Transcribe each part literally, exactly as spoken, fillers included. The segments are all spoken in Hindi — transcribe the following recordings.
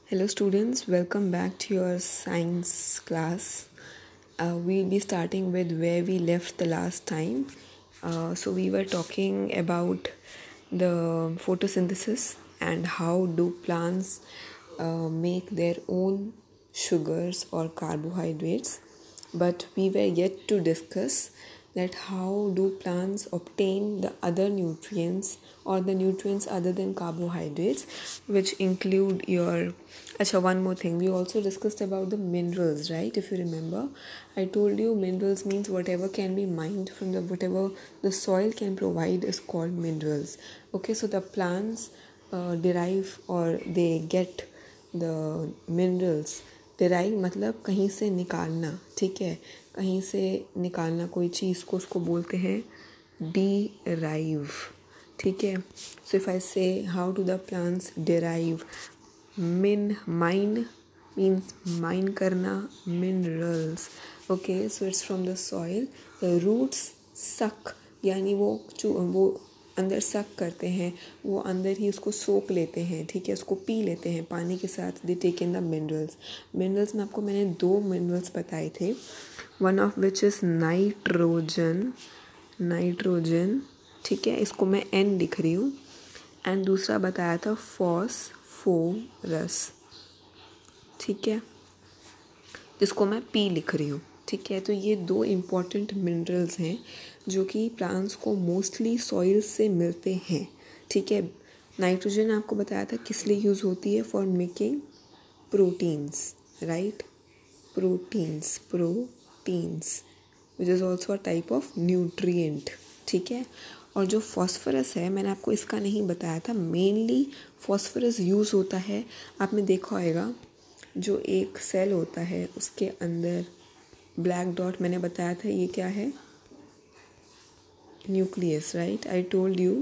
Hello students, welcome back to your science class. Uh, we'll be starting with where we left the last time. Uh, so we were talking about the photosynthesis and how do plants uh, make their own sugars or carbohydrates. But we were yet to discuss that how do plants obtain the other nutrients or the nutrients other than carbohydrates, which include your Achha, one more thing. We also discussed about the minerals, right? If you remember, I told you minerals means whatever can be mined from the whatever the soil can provide is called minerals. Okay, so the plants uh, derive or they get the minerals. Derive मतलब कहीं से निकालना, ठीक है, कहीं से निकालना कोई चीज़ को उसको बोलते हैं derive, ठीक है. So if I say how do the plants derive min mine means mine करना minerals. Okay, so it's from the soil. The roots suck यानी वो वो अंदर सक करते हैं, वो अंदर ही उसको सोख लेते हैं, ठीक है, उसको पी लेते हैं पानी के साथ. They take in the minerals. Minerals में आपको मैंने दो मिनरल्स बताए थे. One of which is nitrogen. Nitrogen, ठीक है, इसको मैं एन लिख रही हूँ. एंड दूसरा बताया था फॉस्फोरस, ठीक है, जिसको मैं पी लिख रही हूँ. ठीक है, तो ये दो इम्पॉर्टेंट मिनरल्स हैं जो कि प्लांट्स को मोस्टली सॉइल से मिलते हैं. ठीक है, नाइट्रोजन आपको बताया था किस लिए यूज़ होती है, for making proteins, right, proteins proteins which is also a type of nutrient. ठीक है, और जो फॉस्फोरस है मैंने आपको इसका नहीं बताया था. मेनली फॉस्फोरस यूज़ होता है, आपने देखा होगा जो एक सेल होता है उसके अंदर ब्लैक डॉट मैंने बताया था, ये क्या है, nucleus, right. I told you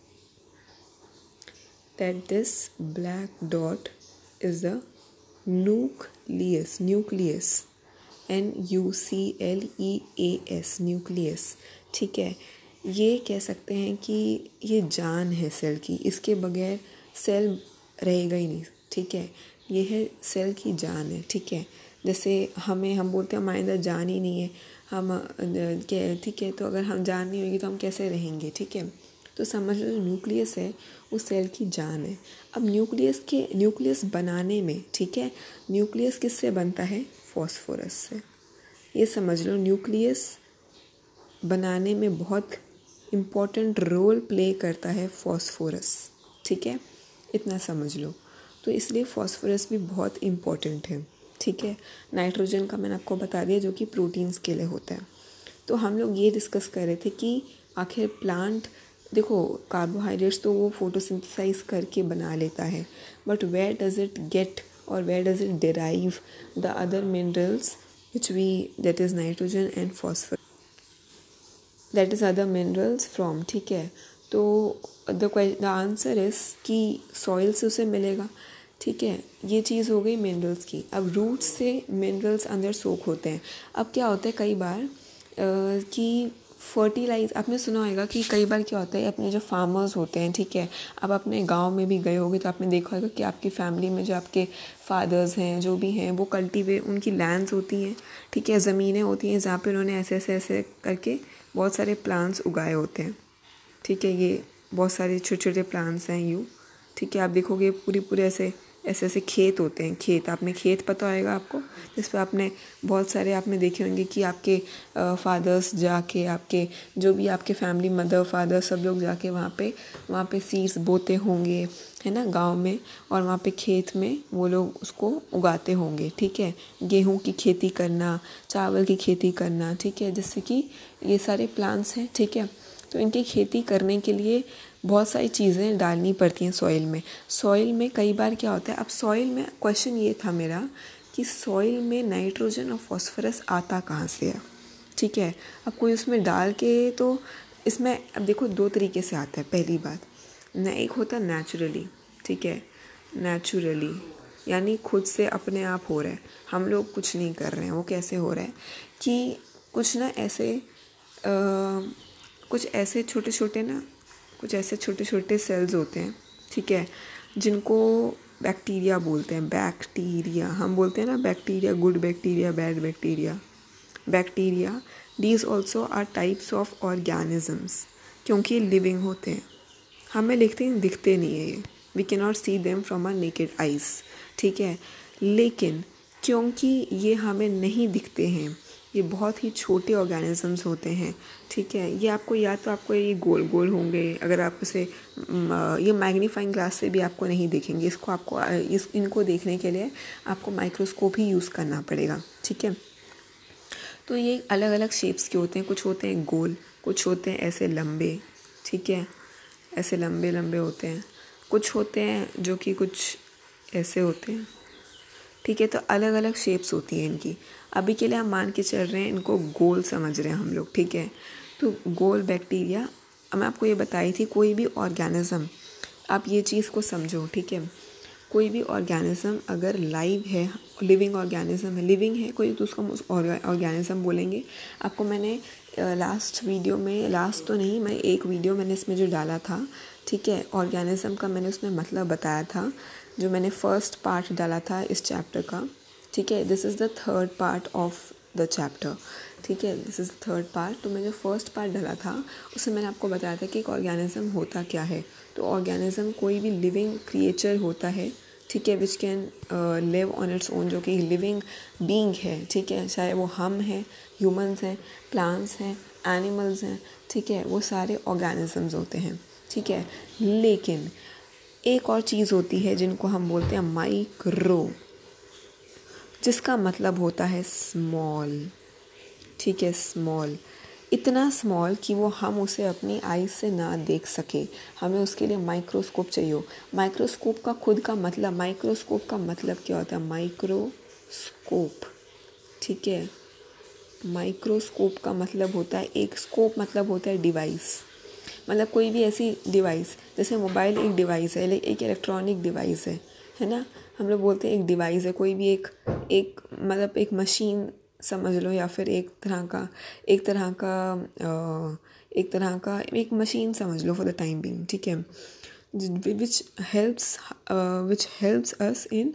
that this black dot is the nucleus. Nucleus N U C L E A S, nucleus. ठीक है, ये कह सकते हैं कि ये जान है सेल की, इसके बगैर सेल रहेगा ही नहीं. ठीक है, ये है सेल की जान है. ठीक है, जैसे हमें हम बोलते हैं हमारे अंदर जान ही नहीं है, हम क्या, ठीक है, तो अगर हम जान नहीं होगी तो हम कैसे रहेंगे. ठीक है, तो समझ लो न्यूक्लियस है उस सेल की जान है. अब न्यूक्लियस के न्यूक्लियस बनाने में, ठीक है, न्यूक्लियस किससे बनता है, फॉस्फोरस से. ये समझ लो न्यूक्लियस बनाने में बहुत इम्पॉर्टेंट रोल प्ले करता है फॉस्फोरस. ठीक है, इतना समझ लो. तो इसलिए फॉस्फोरस भी बहुत इम्पॉर्टेंट है. ठीक है, नाइट्रोजन का मैंने आपको बता दिया जो कि प्रोटीन्स के लिए होता है. तो हम लोग ये डिस्कस कर रहे थे कि आखिर प्लांट, देखो कार्बोहाइड्रेट्स तो वो फोटोसिंथेसाइज करके बना लेता है, but where does it get or where does it derive the other minerals which we that is nitrogen and phosphorus, that is other minerals from. ठीक है, तो द द आंसर इज़ कि सॉइल से उसे मिलेगा. ठीक है, ये चीज़ हो गई मिनरल्स की. अब रूट्स से मिनरल्स अंदर सोख होते हैं. अब क्या होता है कई बार आ, कि फर्टिलाइज, आपने सुना होगा कि कई बार क्या होता है, अपने जो फार्मर्स होते हैं, ठीक है, अब अपने गांव में भी गए होगे तो आपने देखा होगा कि आपकी फैमिली में जो आपके फादर्स हैं जो भी हैं वो कल्टीवे, उनकी लैंड्स होती हैं, ठीक है, ज़मीनें होती हैं जहाँ पे उन्होंने ऐसे ऐसे ऐसे करके बहुत सारे प्लांट्स उगाए होते हैं. ठीक है, ये बहुत सारे छोटे छोटे प्लांट्स हैं यूँ. ठीक है, आप देखोगे पूरी पूरे ऐसे ऐसे ऐसे खेत होते हैं. खेत, आपने खेत पता होएगा आपको, जिस पर आपने बहुत सारे आपने देखे होंगे कि आपके फादर्स जाके, आपके जो भी आपके फैमिली मदर फादर सब लोग जाके वहाँ पे वहाँ पे सीड्स बोते होंगे, है ना, गांव में, और वहाँ पे खेत में वो लोग उसको उगाते होंगे. ठीक है, गेहूँ की खेती करना, चावल की खेती करना, ठीक है, जिससे कि ये सारे प्लांट्स हैं. ठीक है, तो इनकी खेती करने के लिए बहुत सारी चीज़ें डालनी पड़ती हैं सॉइल में. सॉइल में कई बार क्या होता है, अब सॉइल में क्वेश्चन ये था मेरा कि सॉइल में नाइट्रोजन और फॉस्फोरस आता कहाँ से है. ठीक है, अब कोई उसमें डाल के, तो इसमें अब देखो दो तरीके से आता है. पहली बात न, एक होता है नेचुरली. ठीक है, नेचुरली यानी खुद से अपने आप हो रहा है, हम लोग कुछ नहीं कर रहे हैं. वो कैसे हो रहा है कि कुछ ना ऐसे आ, कुछ ऐसे छोटे छोटे ना कुछ ऐसे छोटे छोटे सेल्स होते हैं, ठीक है, जिनको बैक्टीरिया बोलते हैं, बैक्टीरिया हम बोलते हैं ना, bacteria, good bacteria, bad bacteria, bacteria these also are types of organisms, क्योंकि लिविंग होते हैं, हमें लिखते हैं दिखते नहीं है ये, we can not see them from our naked eyes, ठीक है। लेकिन क्योंकि ये हमें नहीं दिखते हैं, ये बहुत ही छोटे ऑर्गेनिजम्स होते हैं, ठीक है। ये आपको या तो आपको ये गोल गोल होंगे, अगर आप इसे ये मैग्नीफाइंग ग्लास से भी आपको नहीं देखेंगे, इसको आपको इस इनको देखने के लिए आपको माइक्रोस्कोप ही यूज़ करना पड़ेगा, ठीक है। तो ये अलग अलग शेप्स के होते हैं, कुछ होते हैं गोल, कुछ होते हैं ऐसे लंबे, ठीक है, ऐसे लंबे लंबे होते हैं, कुछ होते हैं जो कि कुछ ऐसे होते हैं, ठीक है। तो अलग अलग शेप्स होती हैं इनकी। अभी के लिए हम मान के चल रहे हैं इनको गोल समझ रहे हैं हम लोग, ठीक है। तो गोल बैक्टीरिया, मैं आपको ये बताई थी, कोई भी ऑर्गेनिज्म, आप ये चीज़ को समझो, ठीक है। कोई भी ऑर्गेनिज्म अगर लाइव है, लिविंग ऑर्गेनिज्म है, लिविंग है कोई, तो उसको हम उस ऑर्गेनिज्म बोलेंगे। आपको मैंने लास्ट वीडियो में, लास्ट तो नहीं, मैं एक वीडियो मैंने इसमें जो डाला था, ठीक है, ऑर्गेनिज्म का मैंने उसमें मतलब बताया था, जो मैंने फर्स्ट पार्ट डाला था इस चैप्टर का, ठीक है। This is the third part of the chapter, ठीक है, दिस इज़ थर्ड पार्ट। तो मैं जो फर्स्ट पार्ट डाला था उसमें मैंने आपको बताया था कि एक ऑर्गेनिज्म होता क्या है। तो ऑर्गेनिज्म कोई भी लिविंग क्रिएचर होता है, ठीक है, which can live on its own, जो कि लिविंग बीइंग है, ठीक है, चाहे वो हम हैं, ह्यूमंस हैं, प्लांट्स हैं, एनिमल्स हैं, ठीक है, वो सारे ऑर्गेनिजम्स होते हैं, ठीक है। लेकिन एक और चीज़ होती है जिनको हम बोलते हैं माइक्रो, जिसका मतलब होता है स्मॉल, ठीक है, स्मॉल, इतना स्मॉल कि वो हम उसे अपनी आईज से ना देख सके, हमें उसके लिए माइक्रोस्कोप चाहिए। माइक्रोस्कोप का खुद का मतलब, माइक्रोस्कोप का मतलब क्या होता है, माइक्रोस्कोप, ठीक है, माइक्रोस्कोप का मतलब होता है, एक स्कोप मतलब होता है डिवाइस, मतलब कोई भी ऐसी डिवाइस, जैसे मोबाइल एक डिवाइस है, एक इलेक्ट्रॉनिक डिवाइस है, है ना, हम लोग बोलते हैं एक डिवाइस है, कोई भी एक एक मतलब एक मशीन समझ लो, या फिर एक तरह का एक तरह का एक तरह का एक मशीन समझ लो फॉर द टाइम बीइंग, ठीक है, which helps which helps us in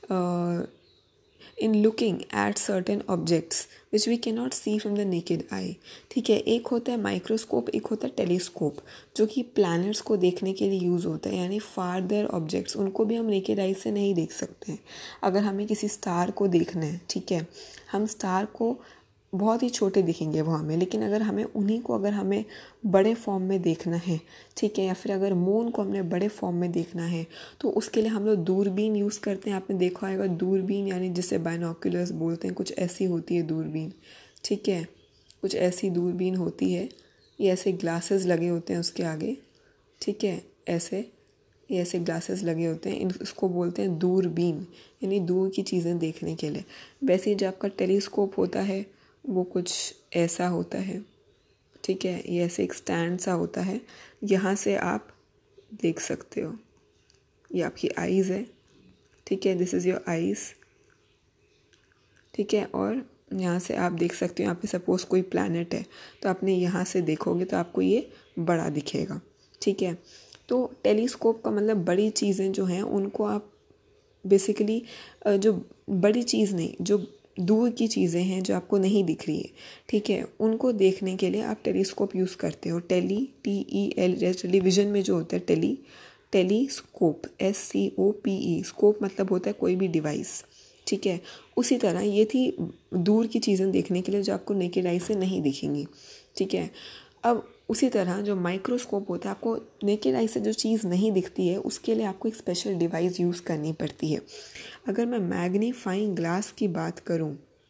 in looking at certain objects which we cannot see from the naked eye, ठीक है। एक होता है माइक्रोस्कोप, एक होता है टेलीस्कोप, जो कि प्लैनेट्स को देखने के लिए यूज़ होता है, यानी फार्दर ऑब्जेक्ट्स, उनको भी हम नेकेड आई से नहीं देख सकते हैं। अगर हमें किसी स्टार को देखना है, ठीक है, हम स्टार को बहुत ही छोटे दिखेंगे वो हमें, लेकिन अगर हमें उन्हीं को अगर हमें बड़े फॉर्म में देखना है, ठीक है, या फिर अगर मून को हमने बड़े फॉर्म में देखना है, तो उसके लिए हम लोग दूरबीन यूज़ करते हैं। आपने देखा होगा दूरबीन, यानी जिसे बाइनोक्यूलर्स बोलते हैं, कुछ ऐसी होती है दूरबीन, ठीक है, कुछ ऐसी दूरबीन होती है, ये ऐसे ग्लासेस लगे होते हैं उसके आगे, ठीक है, ऐसे ये ऐसे ग्लासेस लगे होते हैं, इसको बोलते हैं दूरबीन, यानी दूर की चीज़ें देखने के लिए। वैसे ही जो आपका टेलीस्कोप होता है वो कुछ ऐसा होता है, ठीक है, ये ऐसे एक स्टैंड सा होता है, यहाँ से आप देख सकते हो, ये आपकी आईज़ है, ठीक है, दिस इज़ योर आईज़, ठीक है, और यहाँ से आप देख सकते हो, यहाँ पे सपोज़ कोई प्लैनेट है, तो आपने यहाँ से देखोगे तो आपको ये बड़ा दिखेगा, ठीक है। तो टेलीस्कोप का मतलब बड़ी चीज़ें जो हैं उनको आप बेसिकली, जो बड़ी चीज़ नहीं, जो दूर की चीज़ें हैं जो आपको नहीं दिख रही है, ठीक है, उनको देखने के लिए आप टेलीस्कोप यूज़ करते हो। Tele, T E L, television में जो होता है tele, telescope, S C O P E, scope मतलब होता है कोई भी डिवाइस, ठीक है। उसी तरह ये थी दूर की चीज़ें देखने के लिए जो आपको नेकेड आई से नहीं दिखेंगी, ठीक है। अब उसी तरह जो माइक्रोस्कोप होता है, आपको नेकेड आई से जो चीज़ नहीं दिखती है उसके लिए आपको एक स्पेशल डिवाइस यूज़ करनी पड़ती है। अगर मैं मैग्नीफाइंग ग्लास की बात करूं,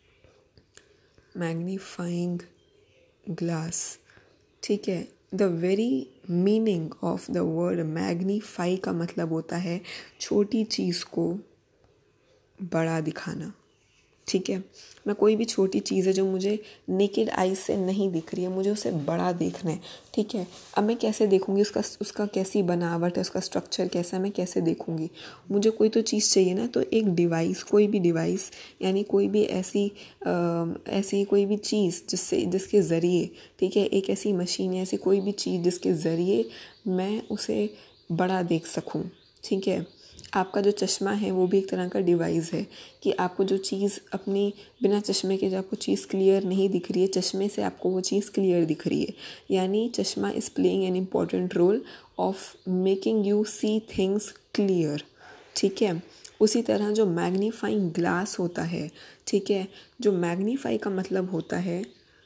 मैग्नीफाइंग ग्लास, ठीक है, the very meaning of the word magnify का मतलब होता है छोटी चीज़ को बड़ा दिखाना, ठीक है। मैं कोई भी छोटी चीज़ है जो मुझे नेकेड आई से नहीं दिख रही है, मुझे उसे बड़ा देखना है, ठीक है। अब मैं कैसे देखूंगी, उसका उसका कैसी बनावट है, उसका स्ट्रक्चर कैसा है, मैं कैसे देखूंगी, मुझे कोई तो चीज़ चाहिए ना। तो एक डिवाइस, कोई भी डिवाइस, यानी कोई भी ऐसी आ, ऐसी कोई भी चीज़ जिससे जिसके ज़रिए, ठीक है, एक ऐसी मशीन या ऐसी कोई भी चीज़ जिसके ज़रिए मैं उसे बड़ा देख सकूँ, ठीक है। आपका जो चश्मा है वो भी एक तरह का डिवाइस है कि आपको जो चीज़ अपनी बिना चश्मे के जो आपको चीज़ क्लियर नहीं दिख रही है, चश्मे से आपको वो चीज़ क्लियर दिख रही है। यानी चश्मा is playing an important role of making you see things clear, ठीक है। उसी तरह जो मैग्नीफाइंग ग्लास होता है, ठीक है, जो मैग्नीफाई का मतलब होता है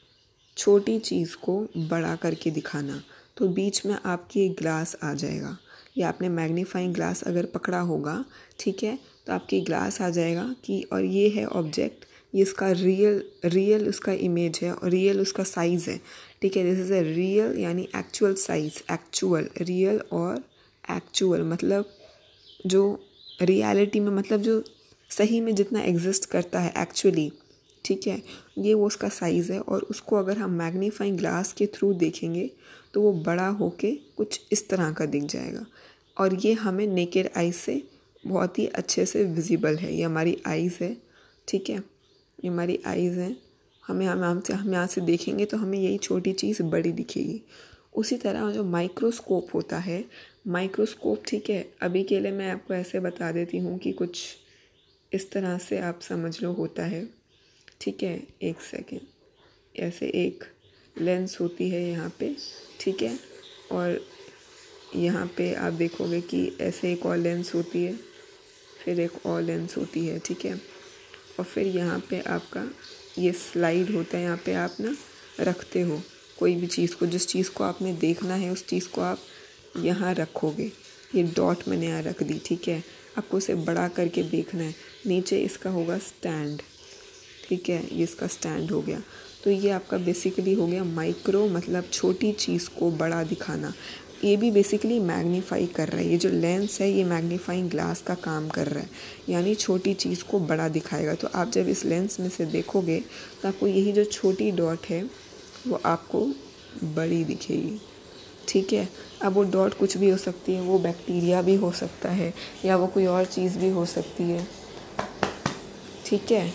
छोटी चीज़ को बड़ा करके दिखाना। तो बीच में आपकी एक ग्लास आ जाएगा, या आपने मैग्नीफाइंग ग्लास अगर पकड़ा होगा, ठीक है, तो आपकी ग्लास आ जाएगा कि और ये है ऑब्जेक्ट, ये इसका रियल रियल उसका इमेज है और रियल उसका साइज़ है, ठीक है। दिस इज़ अ रियल यानी एक्चुअल साइज़, एक्चुअल रियल और एक्चुअल मतलब जो रियलिटी में मतलब जो सही में जितना एग्जिस्ट करता है एक्चुअली, ठीक है, ये वो उसका साइज़ है। और उसको अगर हम मैग्नीफाइंग ग्लास के थ्रू देखेंगे तो वो बड़ा होके कुछ इस तरह का दिख जाएगा और ये हमें नेकेड आइज से बहुत ही अच्छे से विजिबल है। ये हमारी आइज़ है, ठीक है, ये हमारी आइज़ है। हमें हम हम से हम यहाँ से देखेंगे तो हमें यही छोटी चीज़ बड़ी दिखेगी। उसी तरह जो माइक्रोस्कोप होता है, माइक्रोस्कोप, ठीक है, अभी के लिए मैं आपको ऐसे बता देती हूँ कि कुछ इस तरह से आप समझ लो होता है, ठीक है। एक सेकेंड, ऐसे एक लेंस होती है यहाँ पे, ठीक है, और यहाँ पे आप देखोगे कि ऐसे एक और लेंस होती है, फिर एक और लेंस होती है, ठीक है, और फिर यहाँ पे आपका ये स्लाइड होता है, यहाँ पे आप ना रखते हो कोई भी चीज़ को, जिस चीज़ को आपने देखना है उस चीज़ को आप यहाँ रखोगे। ये डॉट मैंने यहाँ रख दी, ठीक है, आपको उसे बड़ा करके देखना है। नीचे इसका होगा स्टैंड, ठीक है, ये इसका स्टैंड हो गया। तो ये आपका बेसिकली हो गया माइक्रो, मतलब छोटी चीज़ को बड़ा दिखाना। ये भी बेसिकली मैग्नीफाई कर रहा है, ये जो लेंस है ये मैग्नीफाइंग ग्लास का काम कर रहा है, यानी छोटी चीज़ को बड़ा दिखाएगा। तो आप जब इस लेंस में से देखोगे तो आपको यही जो छोटी डॉट है वो आपको बड़ी दिखेगी, ठीक है। अब वो डॉट कुछ भी हो सकती है, वो बैक्टीरिया भी हो सकता है या वो कोई और चीज़ भी हो सकती है, ठीक है।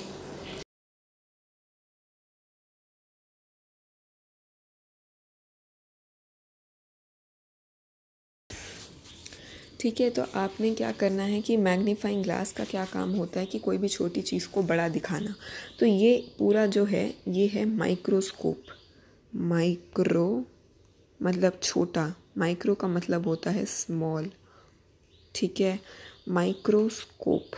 ठीक है, तो आपने क्या करना है कि मैग्नीफाइंग ग्लास का क्या काम होता है कि कोई भी छोटी चीज़ को बड़ा दिखाना। तो ये पूरा जो है ये है माइक्रोस्कोप। माइक्रो मतलब छोटा, माइक्रो का मतलब होता है स्मॉल, ठीक है, माइक्रोस्कोप,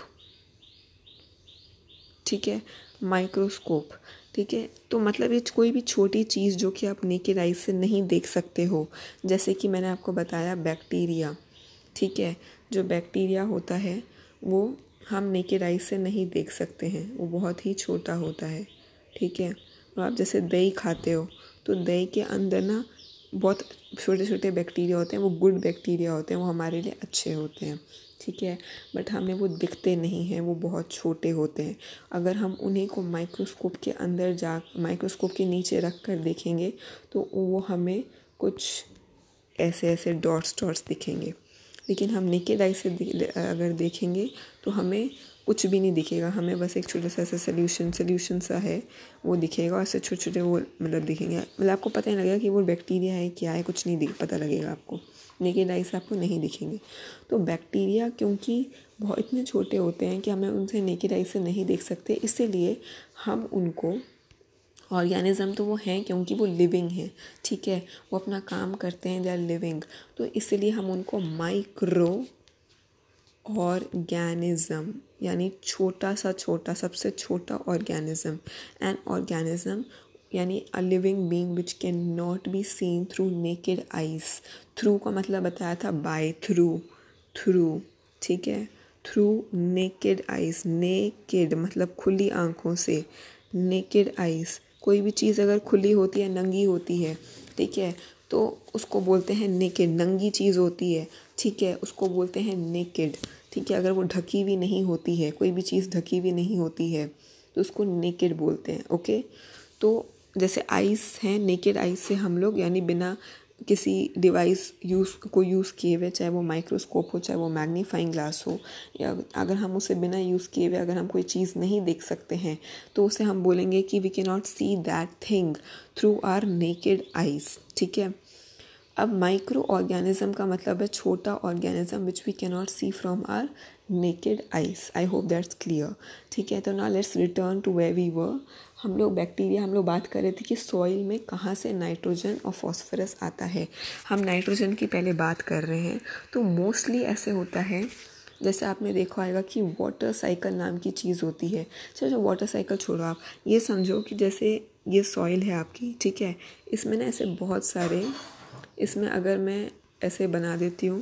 ठीक है, माइक्रोस्कोप, ठीक है। तो मतलब ये कोई भी छोटी चीज़ जो कि आप नेकेड आई से नहीं देख सकते हो, जैसे कि मैंने आपको बताया बैक्टीरिया, ठीक है, जो बैक्टीरिया होता है वो हम नेकेड आई से नहीं देख सकते हैं, वो बहुत ही छोटा होता है, ठीक है। और आप जैसे दही खाते हो तो दही के अंदर ना बहुत छोटे छोटे बैक्टीरिया होते हैं, वो गुड बैक्टीरिया होते हैं, वो हमारे लिए अच्छे होते हैं, ठीक है, बट हमें वो दिखते नहीं हैं, वो बहुत छोटे होते हैं। अगर हम उन्हीं को माइक्रोस्कोप के अंदर जा माइक्रोस्कोप के नीचे रख कर देखेंगे तो वो हमें कुछ ऐसे ऐसे डॉट्स डॉट्स दिखेंगे। लेकिन हम नेकेड आई से अगर देखेंगे तो हमें कुछ भी नहीं दिखेगा, हमें बस एक छोटा सा ऐसा सोल्यूशन सोल्यूशन सा है वो दिखेगा, और ऐसे छोटे छोटे वो मतलब दिखेंगे, मतलब आपको पता नहीं लगेगा कि वो बैक्टीरिया है क्या है, कुछ नहीं दिख पता लगेगा आपको, नेकेड आई से आपको नहीं दिखेंगे। तो बैक्टीरिया क्योंकि बहुत इतने छोटे होते हैं कि हमें उनसे नेकेड आई से नहीं देख सकते, इसीलिए हम उनको, ऑर्गेनिज्म तो वो हैं क्योंकि वो लिविंग हैं, ठीक है, वो अपना काम करते हैं, दे आर लिविंग, तो इसलिए हम उनको माइक्रो ऑर्गेनिज्म यानी छोटा सा छोटा सबसे छोटा ऑर्गेनिज्म, एन ऑर्गेनिज्म यानी a living being which can not be seen through naked eyes. Through का मतलब बताया था बाय, थ्रू थ्रू ठीक है, थ्रू नेकेड आइज, नेकेड मतलब खुली आँखों से, नेकेड आइज कोई भी चीज़ अगर खुली होती है, नंगी होती है, ठीक है, तो उसको बोलते हैं नेकेड, नंगी चीज़ होती है, ठीक है, उसको बोलते हैं नेकेड, ठीक है। अगर वो ढकी हुई नहीं होती है, कोई भी चीज़ ढकी हुई नहीं होती है तो उसको नेकेड बोलते हैं, ओके। तो जैसे आइस हैं, नेकेड आइस से हम लोग यानी बिना किसी डिवाइस यूज़ को यूज़ किए हुए, चाहे वो माइक्रोस्कोप हो, चाहे वो मैग्नीफाइंग ग्लास हो, या अगर हम उसे बिना यूज़ किए हुए अगर हम कोई चीज़ नहीं देख सकते हैं तो उसे हम बोलेंगे कि we can not see that thing through our naked eyes, ठीक है। अब माइक्रो ऑर्गेनिज्म का मतलब है छोटा organism which we can not see from our naked eyes. I hope that's clear. ठीक है, तो ना let's return to where we were. हम लोग बैक्टीरिया हम लोग बात कर रहे थे कि सॉइल में कहाँ से नाइट्रोजन और फॉस्फोरस आता है। हम नाइट्रोजन की पहले बात कर रहे हैं। तो मोस्टली ऐसे होता है, जैसे आपने देखा होगा कि वाटर साइकिल नाम की चीज़ होती है। चलो जो वाटर साइकिल छोड़ो, आप ये समझो कि जैसे ये सॉइल है आपकी, ठीक है, इसमें ना ऐसे बहुत सारे, इसमें अगर मैं ऐसे बना देती हूँ,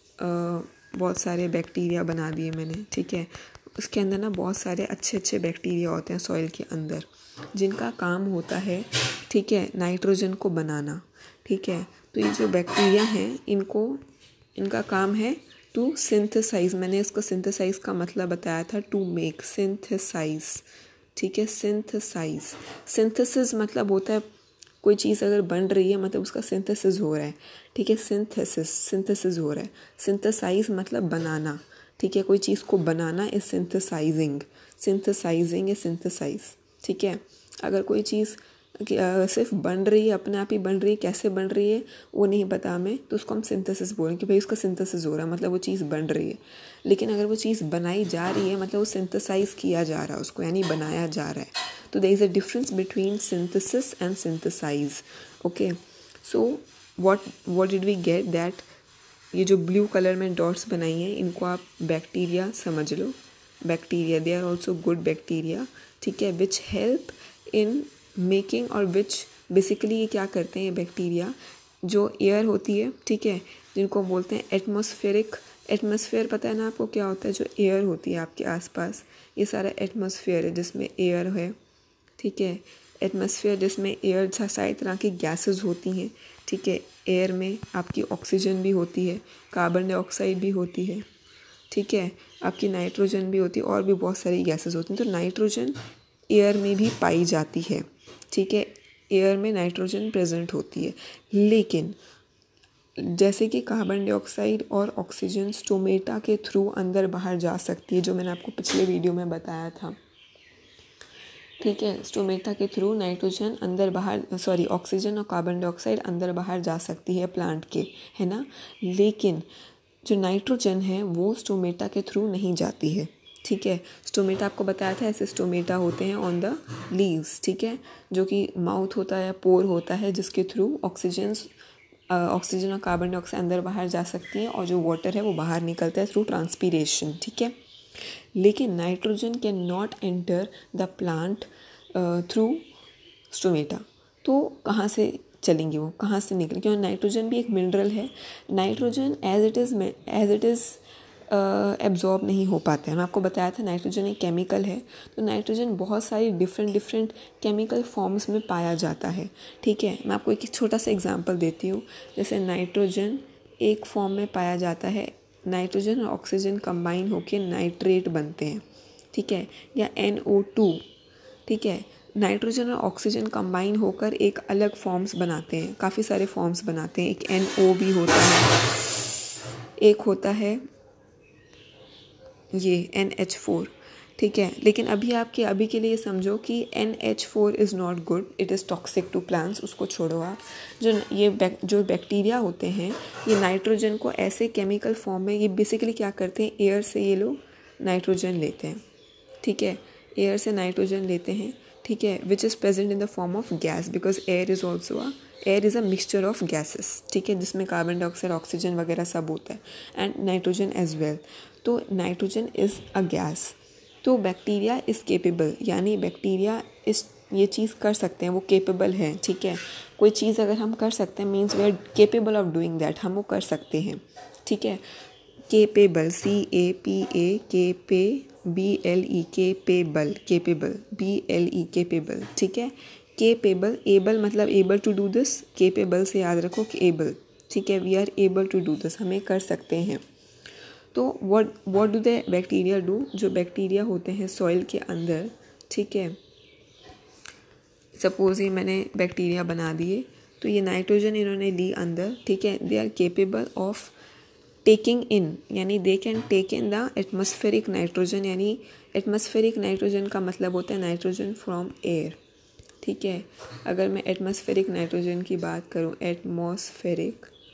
बहुत सारे बैक्टीरिया बना दिए मैंने, ठीक है, उसके अंदर ना बहुत सारे अच्छे अच्छे बैक्टीरिया होते हैं सॉइल के अंदर, जिनका काम होता है, ठीक है, नाइट्रोजन को बनाना। ठीक है, तो ये जो बैक्टीरिया हैं इनको, इनका काम है टू सिंथेसाइज। मैंने इसको सिंथेसाइज का मतलब बताया था, टू मेक, सिंथेसाइज। ठीक है, सिंथेसाइज, सिंथेसिस मतलब होता है कोई चीज़ अगर बन रही है मतलब उसका सिंथेसिस हो रहा है। ठीक है, सिंथेसिस, सिंथेसिस हो रहा है। सिंथेसाइज मतलब बनाना। ठीक है, कोई चीज़ को बनाना is synthesizing, synthesizing is synthesize. ठीक है, अगर कोई चीज़ सिर्फ बन रही है, अपने आप ही बन रही है, कैसे बन रही है वो नहीं पता हमें, तो उसको हम सिंथेसिस बोलेंगे कि भाई उसका सिंथेसिस हो रहा है, मतलब वो चीज़ बन रही है। लेकिन अगर वो चीज़ बनाई जा रही है मतलब वो सिंथेसाइज किया जा रहा है उसको, यानी बनाया जा रहा है। तो there is a difference between synthesis and synthesize. Okay, so what what did we get that ये जो ब्लू कलर में डॉट्स बनाई हैं इनको आप बैक्टीरिया समझ लो। Bacteria, they are also good bacteria. ठीक है, विच हेल्प इन मेकिंग, और विच बेसिकली ये क्या करते हैं, ये बैक्टीरिया जो एयर होती है, ठीक है, जिनको बोलते हैं एटमॉस्फेरिक, एटमॉस्फेयर पता है ना आपको क्या होता है, जो एयर होती है आपके आसपास, ये सारा एटमॉस्फेयर है जिसमें एयर है। ठीक है, एटमॉस्फेयर जिसमें एयर सारी तरह की गैसेस होती हैं। ठीक है, एयर में आपकी ऑक्सीजन भी होती है, कार्बन डाइऑक्साइड भी होती है, ठीक है, आपकी नाइट्रोजन भी होती है, और भी बहुत सारी गैसेस होती हैं। तो नाइट्रोजन एयर में भी पाई जाती है। ठीक है, एयर में नाइट्रोजन प्रेजेंट होती है, लेकिन जैसे कि कार्बन डाइऑक्साइड और ऑक्सीजन स्टोमेटा के थ्रू अंदर बाहर जा सकती है, जो मैंने आपको पिछले वीडियो में बताया था। ठीक है, स्टोमेटा के थ्रू नाइट्रोजन अंदर बाहर, सॉरी ऑक्सीजन और कार्बन डाइऑक्साइड अंदर बाहर जा सकती है प्लांट के, है ना, लेकिन जो नाइट्रोजन है वो स्टोमेटा के थ्रू नहीं जाती है। ठीक है, स्टोमेटा आपको बताया था, ऐसे स्टोमेटा होते हैं ऑन द लीव्स। ठीक है, जो कि माउथ होता है, पोर होता है, जिसके थ्रू ऑक्सीजन ऑक्सीजन और कार्बन डाइऑक्साइड अंदर बाहर जा सकती है, और जो वाटर है वो बाहर निकलता है थ्रू ट्रांसपीरेशन। ठीक है, लेकिन nitrogen can not enter the plant through stomata. तो कहाँ से चलेंगी वो, कहाँ से निकलेंगी, क्योंकि नाइट्रोजन भी एक मिनरल है। Nitrogen as it is as it is absorb नहीं हो पाता है। मैं आपको बताया था नाइट्रोजन एक केमिकल है, तो नाइट्रोजन बहुत सारी डिफरेंट डिफरेंट केमिकल फॉर्म्स में पाया जाता है। ठीक है, मैं आपको एक छोटा सा एग्जांपल देती हूँ। जैसे नाइट्रोजन एक फॉर्म में पाया जाता है, नाइट्रोजन और ऑक्सीजन कंबाइन होकर नाइट्रेट बनते हैं। ठीक है, या एन ओ टू। ठीक है, नाइट्रोजन और ऑक्सीजन कंबाइन होकर एक अलग फॉर्म्स बनाते हैं, काफ़ी सारे फॉर्म्स बनाते हैं। एक एन ओ भी होता है, एक होता है ये एन एच फोर। ठीक है, लेकिन अभी आपके अभी के लिए समझो कि N H four is not good, it is toxic to plants, उसको छोड़ो आप। जो ये बैक, जो बैक्टीरिया होते हैं ये नाइट्रोजन को ऐसे केमिकल फॉर्म में, ये बेसिकली क्या करते हैं, एयर से ये लोग नाइट्रोजन लेते हैं। ठीक है, एयर से नाइट्रोजन लेते हैं। ठीक है, which is present in the form of gas, because air is also a air is a mixture of gases. ठीक है, जिसमें कार्बन डाइऑक्साइड, ऑक्सीजन वगैरह सब होता है, एंड नाइट्रोजन एज वेल। तो नाइट्रोजन इज़ अ गैस। तो बैक्टीरिया इज़ केपेबल, यानी बैक्टीरिया इस ये चीज़ कर सकते हैं, वो केपेबल है। ठीक है, कोई चीज़ अगर हम कर सकते हैं means we are capable of doing that, हम वो कर सकते हैं। ठीक है, capable, C A P A के पे B L E, capable, capable, B L E, capable. ठीक है, केपेबल, एबल मतलब able to do this, capable से याद रखो कि एबल। ठीक है, we are able to do this, हमें कर सकते हैं। तो what what do the bacteria do, जो बैक्टीरिया होते हैं सॉइल के अंदर, ठीक है, सपोज ये मैंने बैक्टीरिया बना दिए, तो ये नाइट्रोजन इन्होंने ली अंदर। ठीक है, they are capable of taking in, यानी they can take in the atmospheric nitrogen, यानी एटमॉस्फेरिक नाइट्रोजन का मतलब होता है नाइट्रोजन फ्रॉम एयर। ठीक है, अगर मैं एटमॉस्फेरिक नाइट्रोजन की बात करूँ, एटमॉस्फेरिक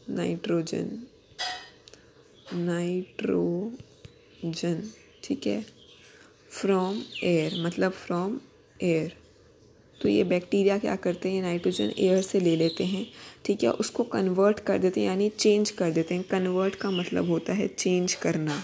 नाइट्रोजन नाइट्रोजन ठीक है, फ्रॉम एयर, मतलब फ्रॉम एयर। तो ये बैक्टीरिया क्या करते हैं, नाइट्रोजन एयर से ले लेते हैं, ठीक है, उसको कन्वर्ट कर देते हैं, यानी चेंज कर देते हैं। कन्वर्ट का मतलब होता है चेंज करना,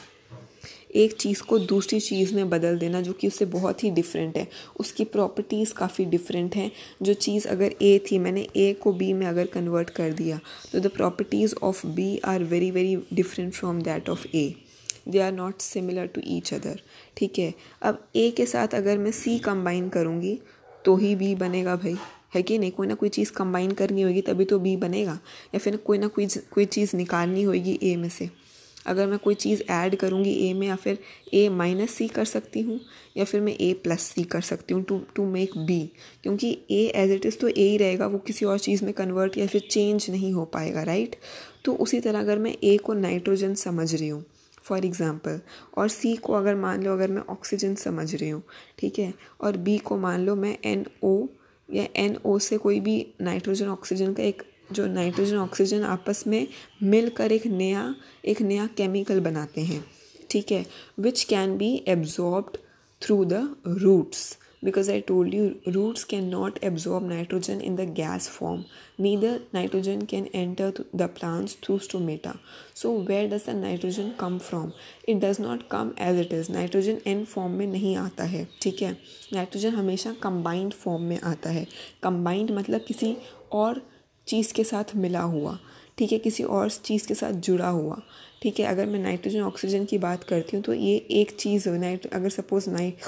एक चीज़ को दूसरी चीज़ में बदल देना जो कि उससे बहुत ही डिफरेंट है, उसकी प्रॉपर्टीज़ काफ़ी डिफरेंट हैं। जो चीज़ अगर ए थी, मैंने ए को बी में अगर कन्वर्ट कर दिया तो the properties of B are very very different from that of A, they are not similar to each other, ठीक है। अब ए के साथ अगर मैं सी कंबाइन करूँगी तो ही बी बनेगा भाई, है कि नहीं। कोई ना कोई चीज़ कंबाइन करनी होगी तभी तो बी बनेगा, या फिर कोई ना कोई कोई चीज़ निकालनी होगी ए में से। अगर मैं कोई चीज़ ऐड करूँगी ए में, या फिर ए माइनस सी कर सकती हूँ, या फिर मैं ए प्लस सी कर सकती हूँ टू टू मेक बी, क्योंकि ए एज इट इज़ तो ए ही रहेगा, वो किसी और चीज़ में कन्वर्ट या फिर चेंज नहीं हो पाएगा, राइट। तो उसी तरह अगर मैं ए को नाइट्रोजन समझ रही हूँ फॉर एग्ज़ाम्पल, और सी को अगर मान लो अगर मैं ऑक्सीजन समझ रही हूँ, ठीक है, और बी को मान लो मैं एन ओ या एन ओ से कोई भी नाइट्रोजन ऑक्सीजन का एक, जो नाइट्रोजन ऑक्सीजन आपस में मिलकर एक नया एक नया केमिकल बनाते हैं, ठीक है, which can be absorbed through the roots, because I told you roots cannot absorb nitrogen in the gas form, neither nitrogen can enter the plants through stomata. So where does the nitrogen come from? It does not come as it is, nitrogen n form में नहीं आता है, ठीक है। नाइट्रोजन हमेशा combined form में आता है। combined मतलब किसी और चीज़ के साथ मिला हुआ, ठीक है, किसी और चीज़ के साथ जुड़ा हुआ, ठीक है। अगर मैं नाइट्रोजन ऑक्सीजन की बात करती हूँ तो ये एक चीज़ हो, नाइट अगर सपोज नाइट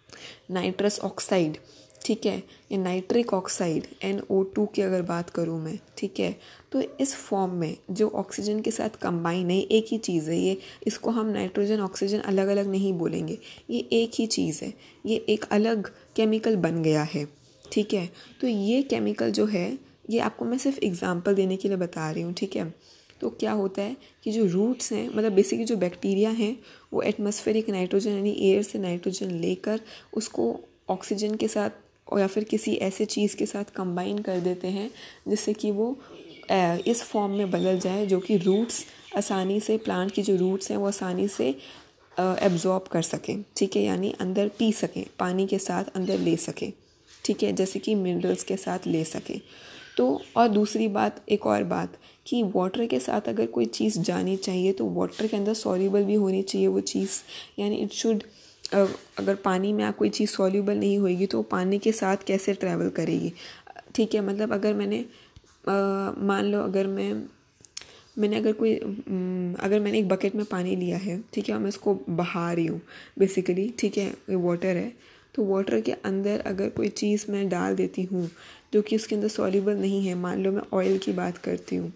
नाइट्रस ऑक्साइड, ठीक है, या nitric oxide N O two की अगर बात करूँ मैं, ठीक है, तो इस फॉर्म में जो ऑक्सीजन के साथ कंबाइन है, एक ही चीज़ है ये, इसको हम नाइट्रोजन ऑक्सीजन अलग अलग नहीं बोलेंगे, ये एक ही चीज़ है, ये एक अलग केमिकल बन गया है, ठीक है। तो ये केमिकल जो है, ये आपको मैं सिर्फ एग्जांपल देने के लिए बता रही हूँ, ठीक है। तो क्या होता है कि जो रूट्स हैं, मतलब बेसिकली जो बैक्टीरिया हैं, वो एटमॉस्फेरिक नाइट्रोजन यानी एयर से नाइट्रोजन लेकर उसको ऑक्सीजन के साथ या फिर किसी ऐसे चीज़ के साथ कंबाइन कर देते हैं जिससे कि वो इस फॉर्म में बदल जाए जो कि रूट्स आसानी से, प्लांट की जो रूट्स हैं वो आसानी से एब्जॉर्ब कर सकें, ठीक है, यानी अंदर पी सकें, पानी के साथ अंदर ले सकें, ठीक है, जैसे कि मिनरल्स के साथ ले सकें। तो और दूसरी बात, एक और बात कि वाटर के साथ अगर कोई चीज़ जानी चाहिए तो वाटर के अंदर सॉल्यूबल भी होनी चाहिए वो चीज़, यानी इट शुड, अगर पानी में आप कोई चीज़ सॉल्यूबल नहीं होगी तो पानी के साथ कैसे ट्रैवल करेगी, ठीक है। मतलब अगर मैंने आ, मान लो अगर मैं मैंने अगर कोई अगर मैंने एक बकेट में पानी लिया है, ठीक है, और मैं उसको बहा रही हूँ बेसिकली, ठीक है, ये वाटर है, तो वाटर के अंदर अगर कोई चीज़ मैं डाल देती हूँ जो कि उसके अंदर सॉल्यूबल नहीं है, मान लो मैं ऑयल की बात करती हूँ,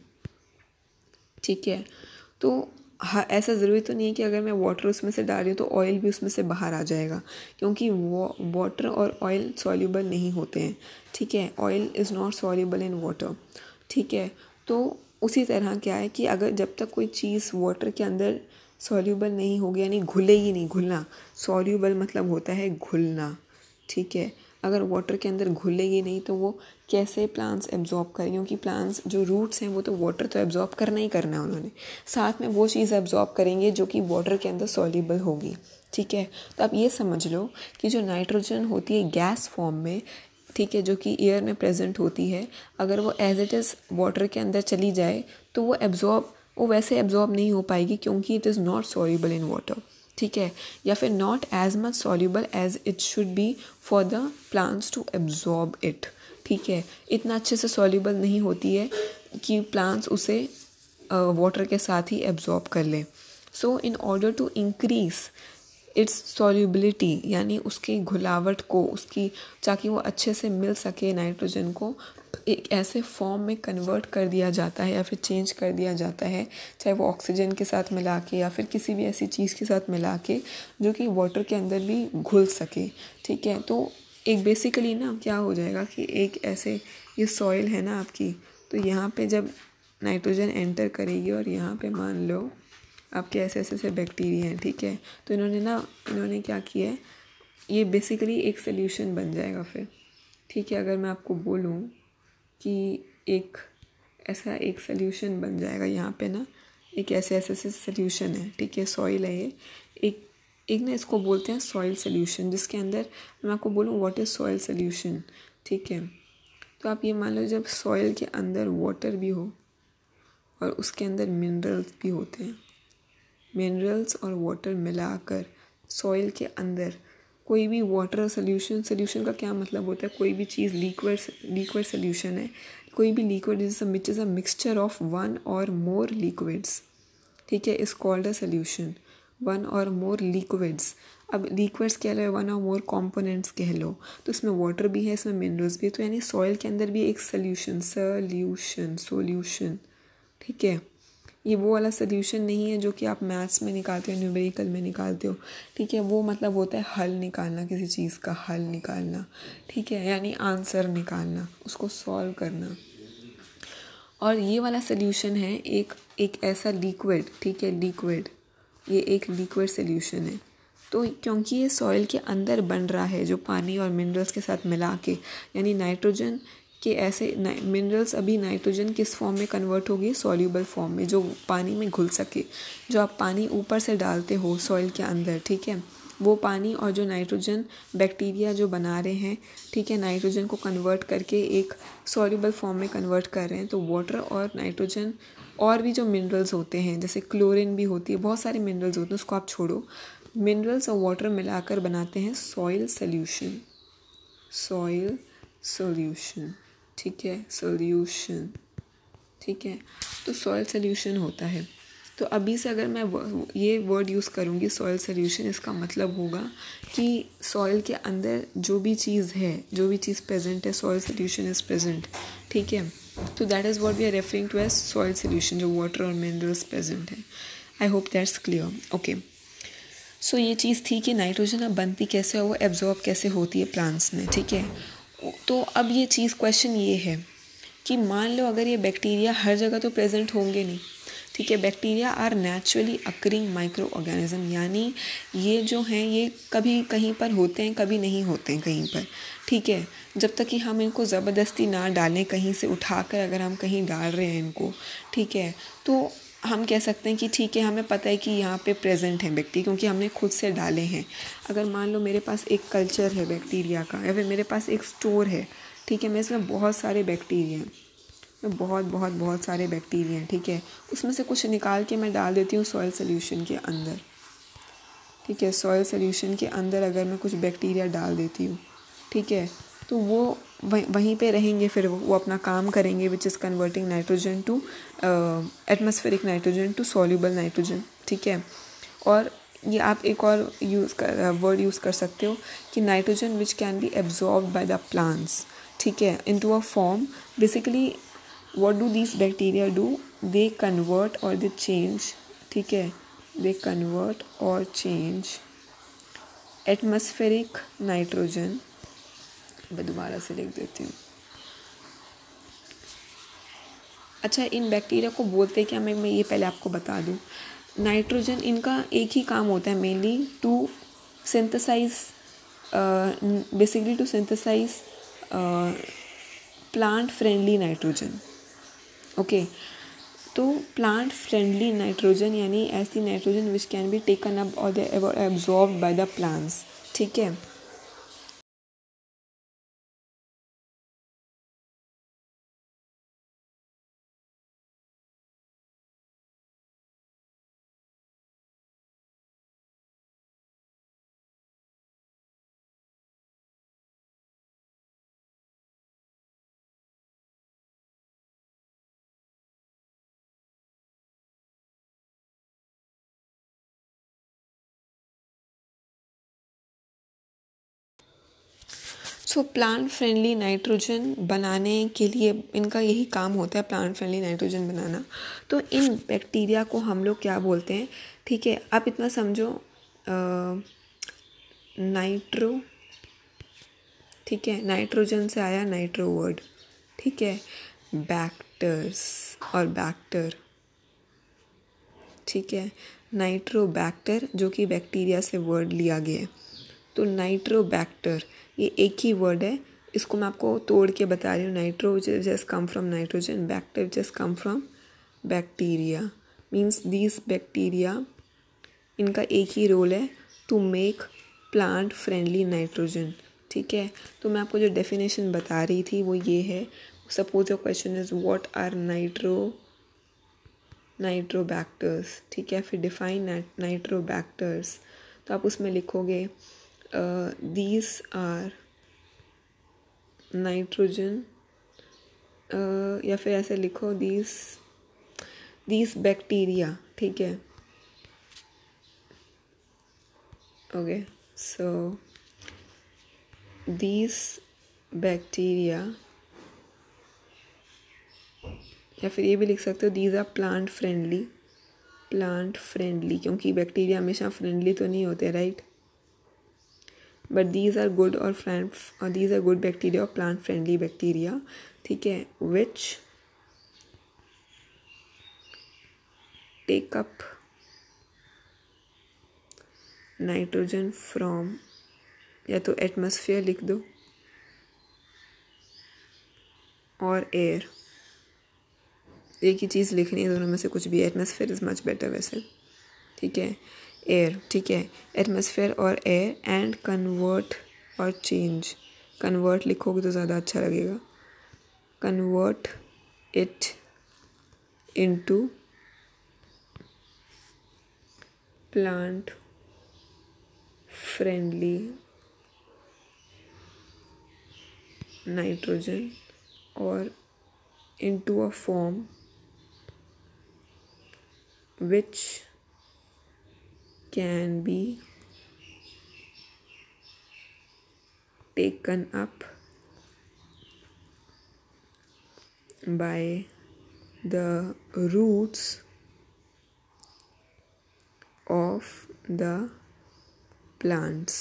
ठीक है, तो हाँ, ऐसा ज़रूरी तो नहीं है कि अगर मैं वाटर उसमें से डाल रही हूँ तो ऑयल भी उसमें से बाहर आ जाएगा, क्योंकि वो वाटर और ऑयल सॉल्यूबल नहीं होते हैं, ठीक है, oil is not soluble in water, ठीक है। तो उसी तरह क्या है कि अगर जब तक कोई चीज़ वाटर के अंदर सॉल्यूबल नहीं होगी, यानी घुलेगी नहीं, घुलना, सॉल्यूबल मतलब होता है घुलना, ठीक है, अगर वाटर के अंदर घुलेगी नहीं तो वो कैसे प्लांट्स एब्जॉर्ब करेंगे, क्योंकि प्लांट्स जो रूट्स हैं वो तो वाटर तो एब्जॉर्ब करना ही करना है उन्होंने, साथ में वो चीज़ एब्जॉर्ब करेंगे जो कि वाटर के अंदर सॉल्यूबल होगी, ठीक है। तो आप ये समझ लो कि जो नाइट्रोजन होती है गैस फॉर्म में, ठीक है, जो कि एयर में प्रेजेंट होती है, अगर वो एज इट इज़ वाटर के अंदर चली जाए तो वो एब्जॉर्ब वो वैसे एब्जॉर्ब नहीं हो पाएगी, क्योंकि it is not soluble in water, ठीक है, या फिर not as much soluble as it should be for the plants to absorb it, ठीक है, इतना अच्छे से सॉल्यूबल नहीं होती है कि प्लांट्स उसे वाटर uh, के साथ ही एब्जॉर्ब कर लें। So in order to increase its solubility, यानी उसकी घुलावट को, उसकी, ताकि वो अच्छे से मिल सके नाइट्रोजन को, एक ऐसे फॉर्म में कन्वर्ट कर दिया जाता है या फिर चेंज कर दिया जाता है, चाहे वो ऑक्सीजन के साथ मिला के या फिर किसी भी ऐसी चीज़ के साथ मिला के जो कि वाटर के अंदर भी घुल सके, ठीक है। तो एक बेसिकली ना क्या हो जाएगा कि एक ऐसे, ये सॉइल है ना आपकी, तो यहाँ पे जब नाइट्रोजन एंटर करेगी और यहाँ पे मान लो आपके ऐसे ऐसे ऐसे बैक्टीरिया हैं, ठीक है, तो इन्होंने ना इन्होंने क्या किया है, ये बेसिकली एक सोल्यूशन बन जाएगा फिर, ठीक है। अगर मैं आपको बोलूँ कि एक ऐसा एक सोल्यूशन बन जाएगा यहाँ पे ना, एक ऐसे ऐसे ऐसे सोल्यूशन है, ठीक है, सॉइल है ये, एक एक ना इसको बोलते हैं सॉइल सोल्यूशन, जिसके अंदर मैं आपको बोलूँ व्हाट इज़ सॉइल सोल्यूशन, ठीक है। तो आप ये मान लो जब सॉइल के अंदर वाटर भी हो और उसके अंदर मिनरल्स भी होते हैं, मिनरल्स और वाटर मिलाकर सॉइल के अंदर कोई भी वाटर सोल्यूशन, सोल्यूशन का क्या मतलब होता है, कोई भी चीज़ लिक्विड लिक्विड सोल्यूशन है, कोई भी liquid is which is a mixture of one or more liquids, ठीक है, is called a solution, one or more liquids. अब लिक्विड्स कह लो, वन और मोर कंपोनेंट्स कह लो, तो इसमें वाटर भी है, इसमें मिनरल्स भी है, तो यानी सॉइल के अंदर भी एक सोल्यूशन, सोल्यूशन सोल्यूशन ठीक है। ये वो वाला सोल्यूशन नहीं है जो कि आप मैथ्स में निकालते हो, न्यूमेरिकल में निकालते हो, ठीक है, वो मतलब होता है हल निकालना, किसी चीज़ का हल निकालना, ठीक है, यानी आंसर निकालना, उसको सॉल्व करना। और ये वाला सोल्यूशन है एक एक ऐसा लिक्विड, ठीक है, लिक्विड, ये एक लिक्विड सोल्यूशन है। तो क्योंकि ये सॉइल के अंदर बन रहा है, जो पानी और मिनरल्स के साथ मिला के, यानी नाइट्रोजन के ऐसे मिनरल्स अभी नाइट्रोजन किस फॉर्म में कन्वर्ट हो गई, सॉल्यूबल फॉर्म में, जो पानी में घुल सके। जो आप पानी ऊपर से डालते हो सॉइल के अंदर, ठीक है, वो पानी और जो नाइट्रोजन बैक्टीरिया जो बना रहे हैं, ठीक है, नाइट्रोजन को कन्वर्ट करके एक सॉल्यूबल फॉर्म में कन्वर्ट कर रहे हैं। तो वाटर और नाइट्रोजन और भी जो मिनरल्स होते हैं, जैसे क्लोरीन भी होती है, बहुत सारे मिनरल्स होते हैं, उसको आप छोड़ो, मिनरल्स और वाटर मिलाकर बनाते हैं सॉइल सोल्यूशन, सॉइल सोल्यूशन, ठीक है, सोल्यूशन, ठीक है। तो सॉइल सोल्यूशन होता है। तो अभी से अगर मैं ये वर्ड यूज़ करूँगी सॉइल सोल्यूशन, इसका मतलब होगा कि सॉइल के अंदर जो भी चीज़ है, जो भी चीज़ प्रेजेंट है, सॉइल सोल्यूशन इज़ प्रेजेंट, ठीक है। तो that is what we are referring to as soil solution, जो वाटर और मिनरल्स प्रेजेंट है। I hope that's clear, okay. So ये चीज़ थी कि नाइट्रोजन अब बनती कैसे और वो एब्जॉर्ब कैसे होती है प्लांट्स में, ठीक है। तो अब ये चीज़, क्वेश्चन ये है कि मान लो अगर ये बैक्टीरिया हर जगह तो प्रेजेंट होंगे नहीं, ठीक है, bacteria are naturally occurring microorganism, यानी ये जो हैं ये कभी कहीं पर होते हैं, कभी नहीं होते हैं कहीं पर, ठीक है। जब तक कि हम इनको ज़बरदस्ती ना डालें, कहीं से उठाकर अगर हम कहीं डाल रहे हैं इनको, ठीक है, तो हम कह सकते हैं कि ठीक है, हमें पता है कि यहाँ पे प्रेजेंट है बैक्टीरिया, क्योंकि हमने खुद से डाले हैं। अगर मान लो मेरे पास एक कल्चर है बैक्टीरिया का, या फिर मेरे पास एक स्टोर है, ठीक है, मैं इसमें बहुत सारे बैक्टीरिया हैं, में बहुत बहुत बहुत सारे बैक्टीरिया हैं, ठीक है, उसमें से कुछ निकाल के मैं डाल देती हूँ सॉइल सोल्यूशन के अंदर, ठीक है, सॉइल सोल्यूशन के अंदर अगर मैं कुछ बैक्टीरिया डाल देती हूँ, ठीक है, तो वो वहीं वहीं पे रहेंगे, फिर वो, वो अपना काम करेंगे, which is converting nitrogen to atmospheric nitrogen to soluble nitrogen, ठीक है। और ये आप एक और यूज़ कर वर्ड यूज़ कर सकते हो कि nitrogen which can be absorbed by the plants, ठीक है, into a form. Basically what do these bacteria do, they convert or they change, ठीक है, they convert or change atmospheric nitrogen, मैं दोबारा से लिख देती हूँ। अच्छा, इन बैक्टीरिया को बोलते क्या, मैं मैं ये पहले आपको बता दूँ। नाइट्रोजन, इनका एक ही काम होता है mainly, to synthesize, basically to synthesize plant friendly nitrogen, okay. तो प्लांट फ्रेंडली नाइट्रोजन यानी ऐसी nitrogen which can be taken up और एब्जॉर्ब्ड बाय द प्लांट्स, ठीक है। सो प्लांट फ्रेंडली नाइट्रोजन बनाने के लिए इनका यही काम होता है, प्लांट फ्रेंडली नाइट्रोजन बनाना। तो इन बैक्टीरिया को हम लोग क्या बोलते हैं, ठीक है, आप इतना समझो, नाइट्रो, ठीक है, नाइट्रोजन से आया नाइट्रो वर्ड, ठीक है, बैक्टर्स और बैक्टर, ठीक है, नाइट्रोबैक्टर जो कि बैक्टीरिया से वर्ड लिया गया है। तो नाइट्रोबैक्टर ये एक ही वर्ड है, इसको मैं आपको तोड़ के बता रही हूँ. Nitro which just come from nitrogen, bacteria which just come from bacteria. Means these bacteria, इनका एक ही रोल है, to make plant friendly nitrogen. ठीक है, तो मैं आपको जो डेफिनेशन बता रही थी वो ये है. Suppose your question is what are nitro nitrobacters. ठीक है, फिर डिफाइन नाइट्रोबैक्टर्स, तो आप उसमें लिखोगे दीज आर नाइट्रोजन, या फिर ऐसे लिखो दीज दीज बैक्टीरिया. ठीक है, ओके. सो दीज बैक्टीरिया, या फिर ये भी लिख सकते हो these are plant friendly. Plant friendly क्योंकि बैक्टीरिया हमेशा फ्रेंडली तो नहीं होते, right. But these are good और फ्रेंड और दीज आर गुड बैक्टीरिया और प्लांट फ्रेंडली बैक्टीरिया. ठीक है, which take up nitrogen from, या तो एटमॉस्फेयर लिख दो और एयर. एक ही चीज़ लिखनी है, दोनों में से कुछ भी. एटमॉस्फेयर इज़ मच बेटर वैसे. ठीक है, एयर. ठीक है, एटमॉस्फेयर और एयर. एंड कन्वर्ट और चेंज. कन्वर्ट लिखोगे तो ज़्यादा अच्छा लगेगा. Convert it into plant friendly nitrogen और into a form which can be taken up by the roots of the plants.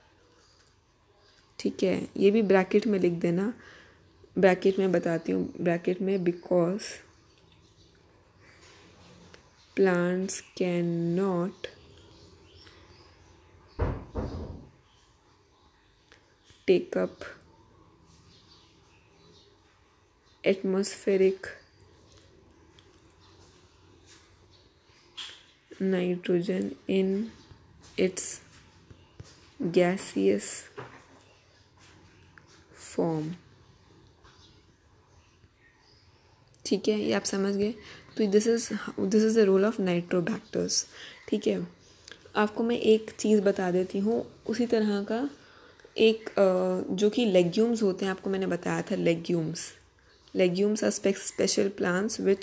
ठीक है, ये भी ब्रैकेट में लिख देना. ब्रैकेट में बताती हूँ, ब्रैकेट में because plants can not take up atmospheric nitrogen in its gaseous form. ठीक है, ये आप समझ गए. तो this is this is the role of nitrobacters. ठीक है, आपको मैं एक चीज़ बता देती हूँ. उसी तरह का एक जो कि लेग्यूम्स होते हैं, आपको मैंने बताया था legumes. Legumes are special plants which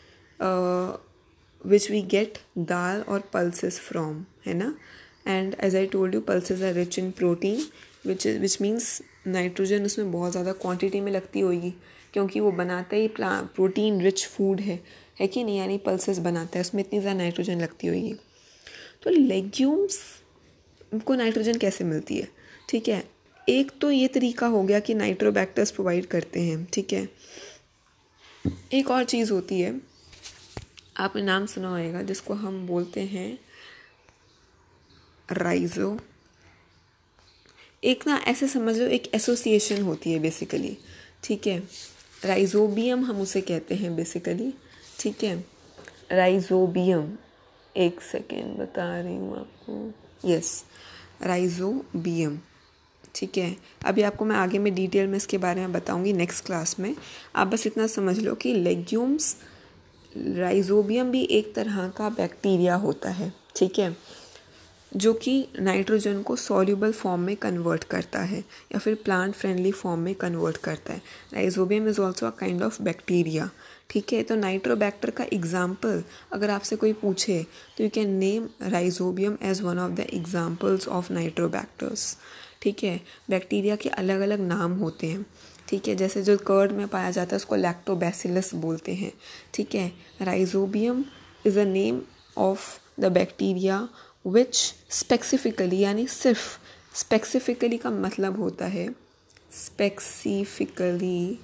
which we get dal और पल्सेस फ्रॉम, है ना. And as I told you, pulses are rich in protein which which means nitrogen उसमें बहुत ज़्यादा क्वांटिटी में लगती होगी, क्योंकि वो बनाता ही प्ला प्रोटीन रिच फूड है है कि नहीं. यानी पल्सेस बनाता है, उसमें इतनी ज़्यादा नाइट्रोजन लगती होगी. तो लेग्यूम्स को नाइट्रोजन कैसे मिलती है? ठीक है, एक तो ये तरीका हो गया कि नाइट्रोबैक्टर्स प्रोवाइड करते हैं. ठीक है, एक और चीज़ होती है, आपने नाम सुना होगा, जिसको हम बोलते हैं राइजो. एक ना ऐसे समझ लो, एक एसोसिएशन होती है बेसिकली. ठीक है, राइजोबियम हम उसे कहते हैं बेसिकली. ठीक है, राइजोबियम, एक सेकेंड बता रही हूँ आपको. Yes, rhizobium. ठीक है, अभी आपको मैं आगे में डिटेल में इसके बारे में बताऊंगी नेक्स्ट क्लास में. आप बस इतना समझ लो कि लेग्यूम्स, राइजोबियम भी एक तरह का बैक्टीरिया होता है. ठीक है, जो कि नाइट्रोजन को सॉल्यूबल फॉर्म में कन्वर्ट करता है या फिर प्लांट फ्रेंडली फॉर्म में कन्वर्ट करता है. Rhizobium is also a kind of bacteria. ठीक है, तो नाइट्रोबैक्टर का एग्जाम्पल अगर आपसे कोई पूछे तो you can name rhizobium as one of the examples of nitrobacters. ठीक है, बैक्टीरिया के अलग अलग नाम होते हैं. ठीक है, जैसे जो कर्ड में पाया जाता है उसको लैक्टोबैसिलस बोलते हैं. ठीक है, rhizobium is a name of the bacteria which specifically, यानी सिर्फ स्पेसिफिकली का मतलब होता है स्पेसिफिकली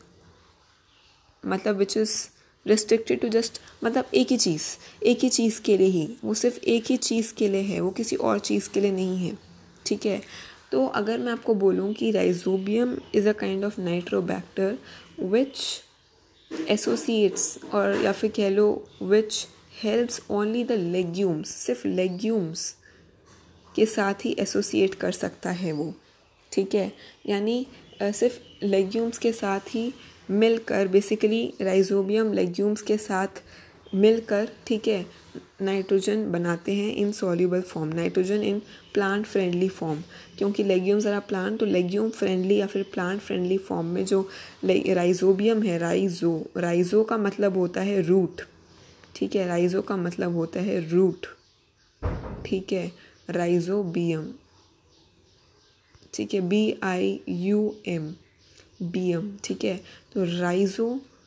मतलब which is restricted to just, मतलब एक ही चीज़, एक ही चीज़ के लिए ही, वो सिर्फ एक ही चीज़ के लिए है, वो किसी और चीज़ के लिए नहीं है. ठीक है, तो अगर मैं आपको बोलूँ कि rhizobium is a kind of nitrobacter which associates, और या फिर कह लो which helps only the legumes, सिर्फ लेग्यूम्स के साथ ही एसोसिएट कर सकता है वो, ठीक है। यानी सिर्फ लेग्यूम्स के साथ ही मिलकर, बेसिकली राइजोबियम लेग्यूम्स के साथ मिलकर, ठीक है, नाइट्रोजन बनाते हैं in soluble form, nitrogen in plant friendly form. क्योंकि लेग्यूम्स आर प्लांट, तो लेग्यूम फ्रेंडली या फिर प्लांट फ्रेंडली फॉर्म में जो राइजोबियम है, राइजो राइजो का मतलब होता है रूट, ठीक है, राइजो का मतलब होता है रूट, ठीक है, राइजोबियम, ठीक है, B I U M, bium, ठीक है। तो rhizo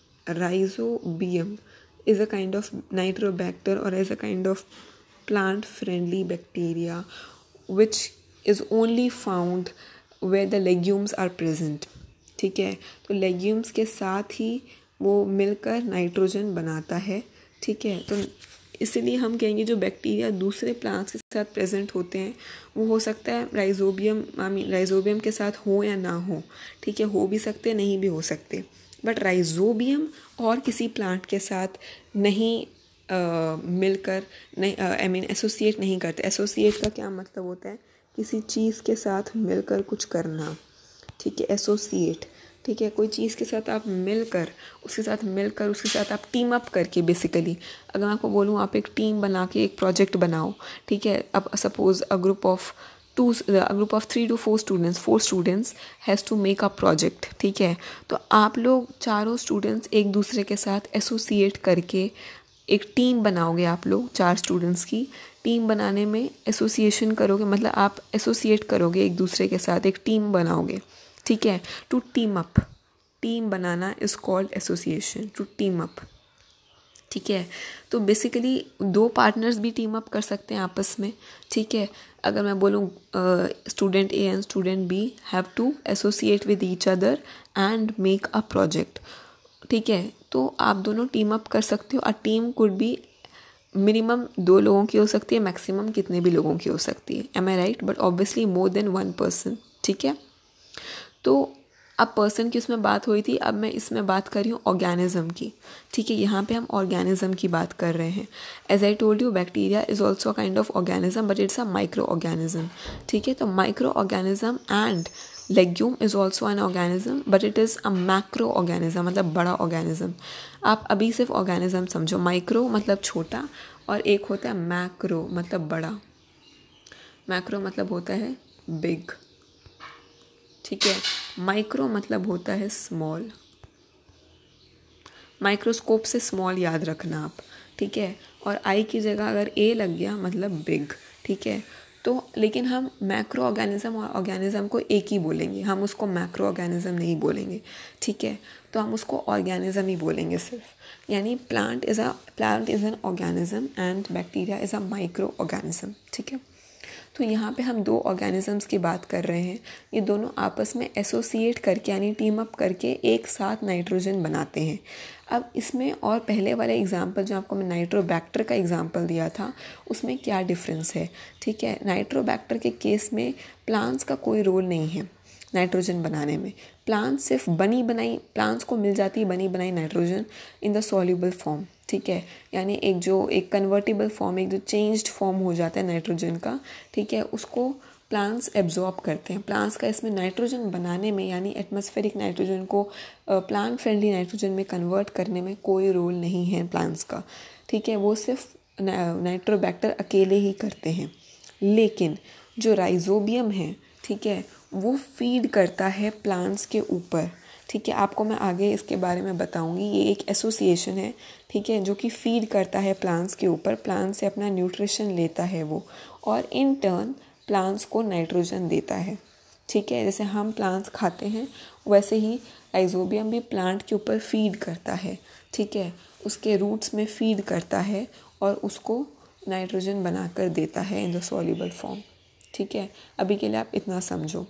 rhizobium is a kind of nitrobacter or is a kind of plant friendly bacteria which is only found where the legumes are present, ठीक है। तो legumes के साथ ही वो मिलकर नाइट्रोजन बनाता है, ठीक है। तो इसलिए हम कहेंगे जो बैक्टीरिया दूसरे प्लांट्स के साथ प्रेजेंट होते हैं वो हो सकता है राइजोबियम आई मीन राइजोबियम के साथ हो या ना हो, ठीक है, हो भी सकते नहीं भी हो सकते, बट राइजोबियम और किसी प्लांट के साथ नहीं uh, मिलकर नहीं आई मीन एसोसिएट नहीं करते। एसोसिएट का क्या मतलब होता है, किसी चीज़ के साथ मिलकर कुछ करना, ठीक है, एसोसिएट, ठीक है, कोई चीज़ के साथ आप मिलकर, उसके साथ मिलकर उसके साथ आप टीम अप करके, बेसिकली अगर मैं आपको बोलूँ आप एक टीम बना के एक प्रोजेक्ट बनाओ, ठीक है। अब suppose a group of two a group of three to four students four students has to make a project, ठीक है। तो आप लोग चारों स्टूडेंट्स एक दूसरे के साथ एसोसिएट करके एक टीम बनाओगे, आप लोग चार स्टूडेंट्स की टीम बनाने में एसोसिएशन करोगे, मतलब आप एसोसिएट करोगे एक दूसरे के साथ, एक टीम बनाओगे, ठीक है। टू टीम अप, टीम बनाना is called association, to team up, ठीक है। तो बेसिकली दो पार्टनर्स भी टीम अप कर सकते हैं आपस में, ठीक है। अगर मैं बोलूँ student A and student B have to associate with each other and make a project, ठीक है। तो आप दोनों टीम अप कर सकते हो। A team could be minimum दो लोगों की हो सकती है, मैक्सिमम कितने भी लोगों की हो सकती है, am I right, but obviously more than one person, ठीक है। तो अब पर्सन की उसमें बात हुई थी, अब मैं इसमें बात कर रही हूँ ऑर्गेनिज्म की, ठीक है। यहाँ पे हम ऑर्गेनिज्म की बात कर रहे हैं। As I told you bacteria is also a kind of organism but it's a microorganism, ठीक है। तो microorganism and legume is also an organism but it is a macroorganism, मतलब बड़ा ऑर्गेनिज्म। आप अभी सिर्फ ऑर्गेनिज्म समझो, माइक्रो मतलब छोटा और एक होता है मैक्रो मतलब बड़ा। मैक्रो मतलब होता है बिग, ठीक है। माइक्रो मतलब होता है स्मॉल, माइक्रोस्कोप से स्मॉल याद रखना आप, ठीक है। और आई की जगह अगर ए लग गया मतलब बिग, ठीक है। तो लेकिन हम मैक्रो ऑर्गेनिज्म और ऑर्गेनिज्म को एक ही बोलेंगे, हम उसको मैक्रो ऑर्गेनिज्म नहीं बोलेंगे, ठीक है। तो हम उसको ऑर्गेनिज्म ही बोलेंगे सिर्फ। यानी plant is a plant is an organism and bacteria is a microorganism, ठीक है। तो यहाँ पे हम दो ऑर्गेनिजम्स की बात कर रहे हैं, ये दोनों आपस में एसोसिएट करके यानी टीम अप करके एक साथ नाइट्रोजन बनाते हैं। अब इसमें और पहले वाले एग्जाम्पल जो आपको मैं नाइट्रोबैक्टर का एग्जाम्पल दिया था उसमें क्या डिफरेंस है, ठीक है। नाइट्रोबैक्टर के केस में प्लांट्स का कोई रोल नहीं है नाइट्रोजन बनाने में। प्लांट्स सिर्फ बनी बनाई प्लांट्स को मिल जाती है बनी बनाई nitrogen in the soluble form, ठीक है। यानी एक जो एक कन्वर्टिबल फॉर्म, एक जो चेंज्ड फॉर्म हो जाता है नाइट्रोजन का, ठीक है, उसको प्लांट्स एब्जॉर्ब करते हैं। प्लांट्स का इसमें नाइट्रोजन बनाने में यानी एटमॉस्फेरिक नाइट्रोजन को प्लांट फ्रेंडली नाइट्रोजन में कन्वर्ट करने में कोई रोल नहीं है प्लांट्स का, ठीक है। वो सिर्फ नाइट्रोबैक्टर अकेले ही करते हैं। लेकिन जो राइजोबियम है, ठीक है, वो फीड करता है प्लांट्स के ऊपर, ठीक है। आपको मैं आगे इसके बारे में बताऊंगी। ये एक एसोसिएशन है, ठीक है, जो कि फीड करता है प्लांट्स के ऊपर, प्लांट्स से अपना न्यूट्रिशन लेता है वो, और इन टर्न प्लांट्स को नाइट्रोजन देता है, ठीक है। जैसे हम प्लांट्स खाते हैं वैसे ही राइजोबियम भी प्लांट के ऊपर फीड करता है, ठीक है, उसके रूट्स में फीड करता है और उसको नाइट्रोजन बनाकर देता है इन द सॉल्युबल फॉर्म, ठीक है। अभी के लिए आप इतना समझो।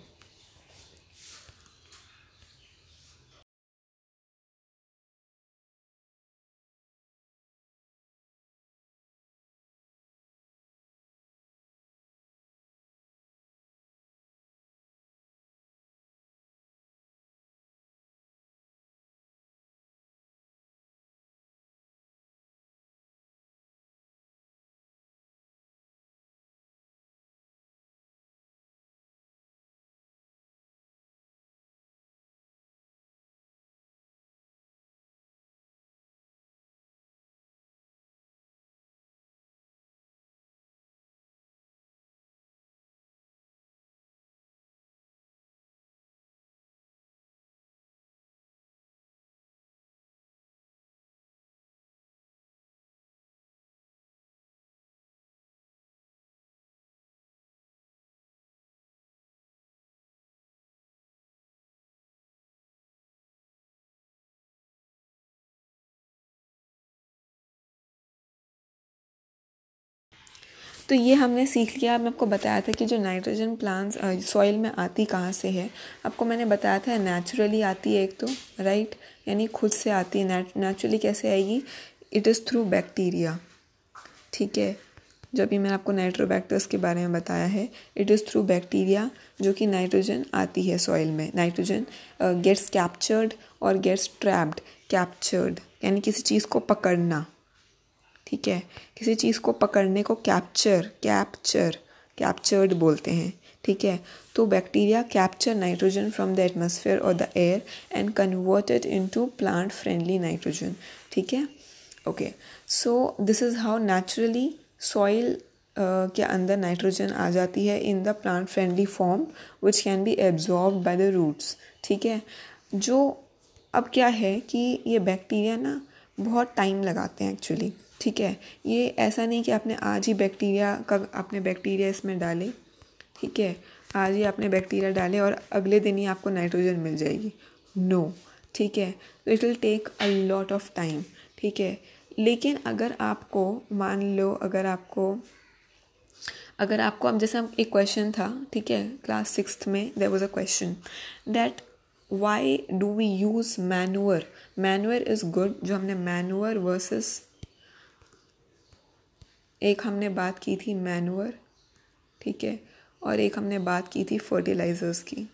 तो ये हमने सीख लिया। मैं आपको बताया था कि जो नाइट्रोजन प्लांट्स सॉइल में आती कहाँ से है, आपको मैंने बताया था नेचुरली आती है एक तो, राइट, यानी खुद से आती है। नेचुरली कैसे आएगी? इट इज़ थ्रू बैक्टीरिया, ठीक है। जो अभी मैंने आपको नाइट्रोबैक्टर्स के बारे में बताया है, इट इज़ थ्रू बैक्टीरिया जो कि नाइट्रोजन आती है सॉइल में। नाइट्रोजन गेट्स कैप्चर्ड और गेट्स ट्रैप्ड। कैप्चर्ड यानी किसी चीज़ को पकड़ना, ठीक है, किसी चीज़ को पकड़ने को कैप्चर कैप्चर कैप्चर्ड बोलते हैं, ठीक है। तो bacteria capture nitrogen from the atmosphere और the air and convert it into plant friendly nitrogen, ठीक है। Okay, so this is how naturally soil के अंदर नाइट्रोजन आ जाती है in the plant friendly form which can be absorbed by the roots, ठीक है। जो अब क्या है कि ये बैक्टीरिया ना बहुत टाइम लगाते हैं एक्चुअली, ठीक है। ये ऐसा नहीं कि आपने आज ही बैक्टीरिया का आपने बैक्टीरिया इसमें डाले, ठीक है, आज ही आपने बैक्टीरिया डाले और अगले दिन ही आपको नाइट्रोजन मिल जाएगी, नो, ठीक है। तो it will take a lot of time, ठीक है। लेकिन अगर आपको मान लो अगर आपको अगर आपको अब जैसे एक क्वेश्चन था, ठीक है, क्लास सिक्स्थ में there was a question that why do we use manure manure is good. जो हमने मैन्योर वर्सेस एक हमने बात की थी मैन्योर, ठीक है, और एक हमने बात की थी फर्टिलाइजर्स की,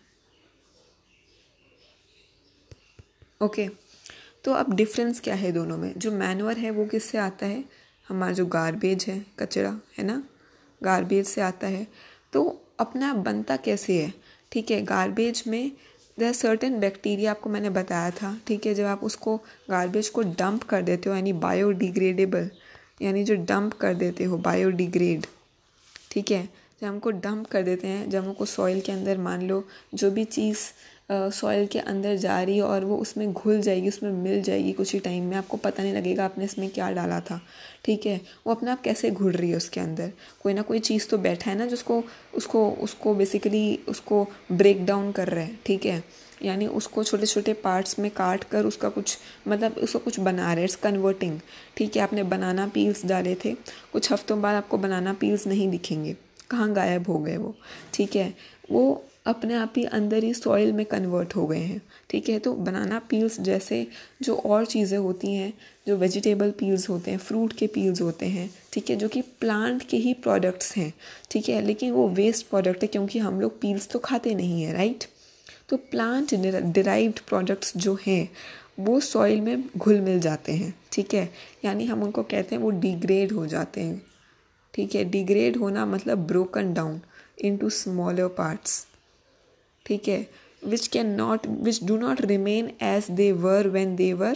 ओके। तो अब डिफरेंस क्या है दोनों में? जो मैन्योर है वो किससे आता है? हमारा जो गार्बेज है, कचरा है ना, गार्बेज से आता है। तो अपना बनता कैसे है, ठीक है। गार्बेज में देयर आर सर्टेन बैक्टीरिया, आपको मैंने बताया था, ठीक है। जब आप उसको गार्बेज को डंप कर देते हो यानी बायोडिग्रेडेबल, यानी जो डंप कर देते हो बायोडिग्रेड, ठीक है, जब हमको डंप कर देते हैं, जब हमको सॉइल के अंदर मान लो जो भी चीज़ सॉइल के अंदर जा रही है और वो उसमें घुल जाएगी, उसमें मिल जाएगी कुछ ही टाइम में, आपको पता नहीं लगेगा आपने इसमें क्या डाला था, ठीक है। वो अपने आप कैसे घुल रही है उसके अंदर, कोई ना कोई चीज़ तो बैठा है ना जिसको उसको उसको बेसिकली उसको ब्रेक डाउन कर रहा है, ठीक है, यानी उसको छोटे छोटे पार्ट्स में काट कर उसका कुछ मतलब उसको कुछ बना रहे हैं, इट्स कन्वर्टिंग, ठीक है। आपने बनाना पील्स डाले थे, कुछ हफ्तों बाद आपको बनाना पील्स नहीं दिखेंगे, कहाँ गायब हो गए वो, ठीक है। वो अपने आप ही अंदर ही सॉइल में कन्वर्ट हो गए हैं, ठीक है। तो बनाना पील्स जैसे जो और चीज़ें होती हैं, जो वेजिटेबल पील्स होते हैं, फ्रूट के पील्स होते हैं, ठीक है, जो कि प्लांट के ही प्रोडक्ट्स हैं, ठीक है, लेकिन वो वेस्ट प्रोडक्ट है क्योंकि हम लोग पील्स तो खाते नहीं हैं, राइट। तो प्लांट डिराइव्ड प्रोडक्ट्स जो हैं वो सॉइल में घुल मिल जाते हैं, ठीक है, यानी हम उनको कहते हैं वो डिग्रेड हो जाते हैं, ठीक है। डिग्रेड होना मतलब broken down into smaller parts, ठीक है, which can not which do not remain as they were when they were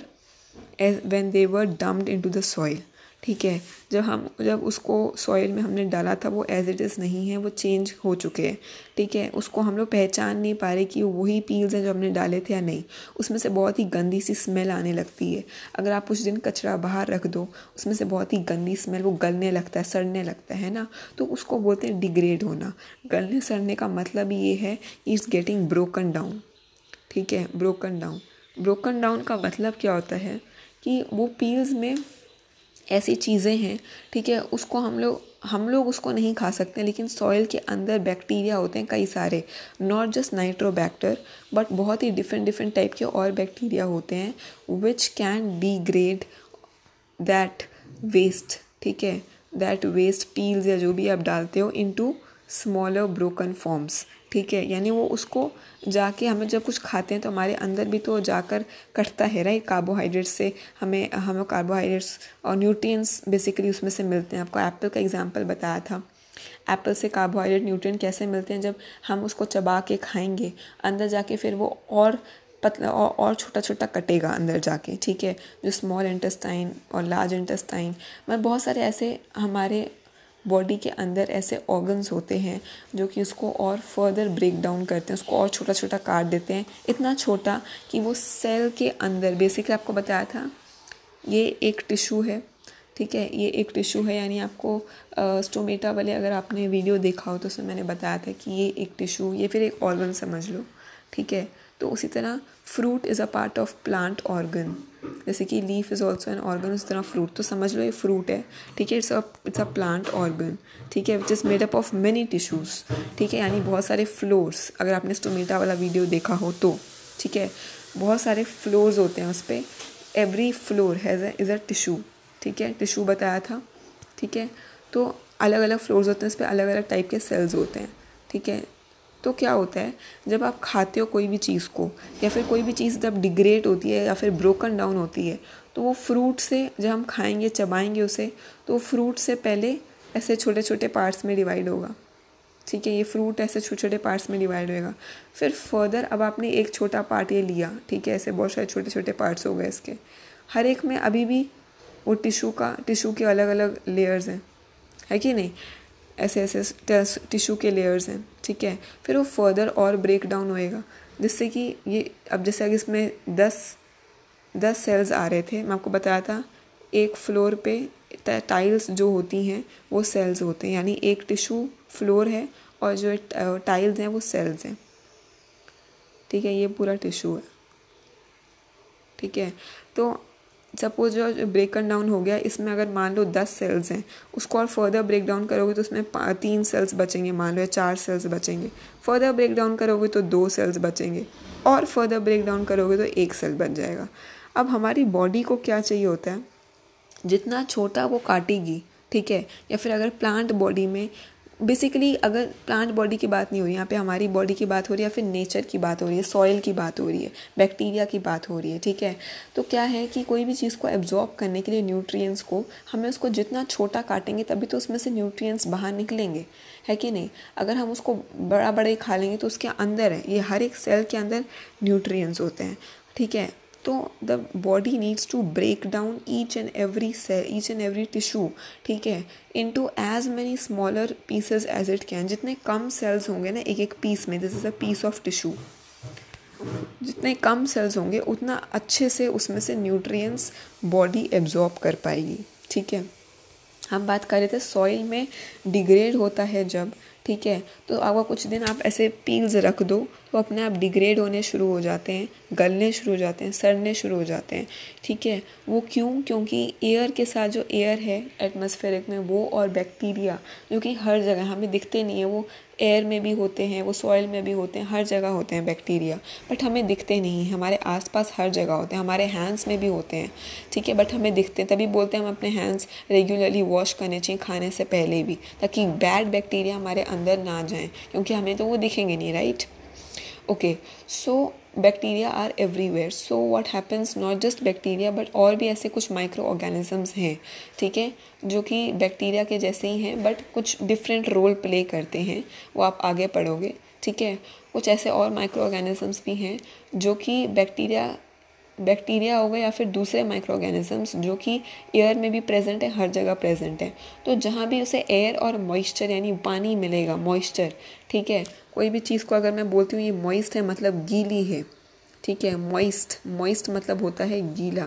as when they were dumped into the soil, ठीक है। जब हम जब उसको सॉइल में हमने डाला था वो एज इट इज़ नहीं है, वो चेंज हो चुके हैं, ठीक है। उसको हम लोग पहचान नहीं पा रहे कि वही पील्स हैं जो हमने डाले थे या नहीं। उसमें से बहुत ही गंदी सी स्मेल आने लगती है। अगर आप कुछ दिन कचरा बाहर रख दो, उसमें से बहुत ही गंदी स्मेल, वो गलने लगता है, सड़ने लगता है ना, तो उसको बोलते हैं डिग्रेड होना। गलने सड़ने का मतलब ये है इट्स गेटिंग ब्रोकन डाउन, ठीक है, ब्रोकन डाउन। ब्रोकन डाउन का मतलब क्या होता है कि वो पील्स में ऐसी चीज़ें हैं, ठीक है, उसको हम लोग हम लोग उसको नहीं खा सकते, लेकिन सॉइल के अंदर बैक्टीरिया होते हैं कई सारे, नॉट जस्ट नाइट्रोबैक्टर बट बहुत ही डिफरेंट डिफरेंट टाइप के और बैक्टीरिया होते हैं which can degrade that waste, ठीक है, दैट वेस्ट पील्स या जो भी आप डालते हो इनटू स्मॉलर ब्रोकन फॉर्म्स, ठीक है। यानी वो उसको जाके हमें जब कुछ खाते हैं तो हमारे अंदर भी तो जाकर कटता है, राइट। कार्बोहाइड्रेट्स से हमें हमें कार्बोहाइड्रेट्स और न्यूट्रिएंट्स बेसिकली उसमें से मिलते हैं। आपको एप्पल का एग्जांपल बताया था, एप्पल से कार्बोहाइड्रेट न्यूट्रिएंट कैसे मिलते हैं, जब हम उसको चबा के खाएंगे अंदर जाके फिर वो और पतला और, और छोटा छोटा कटेगा अंदर जाके, ठीक है। जो स्मॉल इंटेस्टाइन और लार्ज इंटेस्टाइन, मतलब बहुत सारे ऐसे हमारे बॉडी के अंदर ऐसे ऑर्गन्स होते हैं जो कि उसको और फर्दर ब्रेक डाउन करते हैं, उसको और छोटा छोटा काट देते हैं, इतना छोटा कि वो सेल के अंदर, बेसिकली आपको बताया था ये एक टिश्यू है, ठीक है, ये एक टिश्यू है। यानी आपको स्टोमेटा वाले अगर आपने वीडियो देखा हो तो उसमें मैंने बताया था कि ये एक टिश्यू, ये फिर एक ऑर्गन समझ लो, ठीक है। तो उसी तरह fruit is a part of plant organ, जैसे कि leaf is also an organ, उस तरह फ्रूट, तो समझ लो ये फ्रूट है, ठीक है, it's a it's a plant organ, ठीक है, which is made up of many tissues, ठीक है, यानी बहुत सारे फ्लोर्स, अगर आपने स्टोमेटा वाला वीडियो देखा हो तो, ठीक है, बहुत सारे फ्लोर्स होते हैं उस पर, every floor has is a tissue, ठीक है, टिश्यू बताया था, ठीक है, तो अलग अलग फ्लोर्स होते हैं, इस पर अलग अलग टाइप के सेल्स होते हैं, ठीक है। तो क्या होता है, जब आप खाते हो कोई भी चीज़ को, या फिर कोई भी चीज़ जब डिग्रेड होती है या फिर ब्रोकन डाउन होती है, तो वो फ्रूट से जब हम खाएंगे, चबाएंगे उसे, तो वो फ्रूट से पहले ऐसे छोटे छोटे पार्ट्स में डिवाइड होगा, ठीक है, ये फ्रूट ऐसे छोटे छोटे पार्ट्स में डिवाइड होएगा, फिर फर्दर अब आपने एक छोटा पार्ट ये लिया, ठीक है, ऐसे बहुत सारे छोटे छोटे पार्ट्स हो गए इसके, हर एक में अभी भी वो टिश्यू का टिश्यू के अलग अलग लेयर्स हैं, है कि नहीं, ऐसे ऐसे टिश्यू के लेयर्स हैं, ठीक है, फिर वो फर्दर और ब्रेक डाउन होएगा, जिससे कि ये अब जैसे अगर इसमें दस दस सेल्स आ रहे थे, मैं आपको बताया था एक फ्लोर पे टाइल्स जो होती हैं वो सेल्स होते हैं, यानी एक टिश्यू फ्लोर है और जो टाइल्स हैं वो सेल्स हैं, ठीक है, ये पूरा टिश्यू है, ठीक है। तो सपोज जो ब्रेक डाउन हो गया, इसमें अगर मान लो दस सेल्स हैं, उसको और फर्दर ब्रेक डाउन करोगे तो उसमें तीन सेल्स बचेंगे, मान लो या चार सेल्स बचेंगे, फर्दर ब्रेक डाउन करोगे तो दो सेल्स बचेंगे, और फर्दर ब्रेक डाउन करोगे तो एक सेल बच जाएगा। अब हमारी बॉडी को क्या चाहिए होता है, जितना छोटा वो काटेगी, ठीक है, या फिर अगर प्लांट बॉडी में बेसिकली, अगर प्लांट बॉडी की बात नहीं हो रही, यहाँ पे हमारी बॉडी की बात हो रही है, या फिर नेचर की बात हो रही है, सॉइल की बात हो रही है, बैक्टीरिया की बात हो रही है, ठीक है। तो क्या है कि कोई भी चीज़ को एब्जॉर्ब करने के लिए न्यूट्रिएंट्स को, हमें उसको जितना छोटा काटेंगे तभी तो उसमें से न्यूट्रिएंट्स बाहर निकलेंगे, है कि नहीं। अगर हम उसको बड़ा बड़ा ही खा लेंगे तो उसके अंदर है, ये हर एक सेल के अंदर न्यूट्रिएंट्स होते हैं, ठीक है। तो the body needs to break down each and every cell, each and every tissue, ठीक है, into as many smaller pieces as it can. जितने कम सेल्स होंगे ना एक एक पीस में, this is a piece of tissue, जितने कम सेल्स होंगे उतना अच्छे से उसमें से न्यूट्रिएंट्स बॉडी एब्जॉर्ब कर पाएगी, ठीक है। हम बात कर रहे थे सॉइल में डिग्रेड होता है जब, ठीक है, तो अगर कुछ दिन आप ऐसे पील्स रख दो तो अपने आप डिग्रेड होने शुरू हो जाते हैं, गलने शुरू हो जाते हैं, सड़ने शुरू हो जाते हैं, ठीक है। वो क्यों, क्योंकि एयर के साथ जो एयर है एटमॉस्फेरिक में, वो और बैक्टीरिया जो कि हर जगह हमें दिखते नहीं है, वो एयर में भी होते हैं, वो सॉइल में भी होते हैं, हर जगह होते हैं बैक्टीरिया, बट हमें दिखते नहीं हैं, हमारे आसपास हर जगह होते हैं, हमारे हैंड्स में भी होते हैं, ठीक है, बट हमें दिखते हैं। तभी बोलते हैं हम अपने हैंड्स रेगुलरली वॉश करने चाहिए खाने से पहले भी, ताकि बैड बैक्टीरिया हमारे अंदर ना जाएं, क्योंकि हमें तो वो दिखेंगे नहीं, right. Okay, so bacteria are everywhere, so what happens, not just bacteria but और भी ऐसे कुछ माइक्रो ऑर्गेनिजम्स हैं, ठीक है, जो कि बैक्टीरिया के जैसे ही हैं बट कुछ डिफरेंट रोल प्ले करते हैं, वो आप आगे पढ़ोगे, ठीक है। कुछ ऐसे और माइक्रो ऑर्गेनिजम्स भी हैं जो कि बैक्टीरिया बैक्टीरिया हो गए या फिर दूसरे माइक्रो ऑर्गेनिजम्स जो कि एयर में भी प्रेजेंट है, हर जगह प्रेजेंट है। तो जहाँ भी उसे एयर और मॉइस्चर यानी पानी मिलेगा, मॉइस्चर, ठीक है, कोई भी चीज़ को अगर मैं बोलती हूँ ये मॉइस्ट है मतलब गीली है, ठीक है, मॉइस्ट मॉइस्ट मतलब होता है गीला,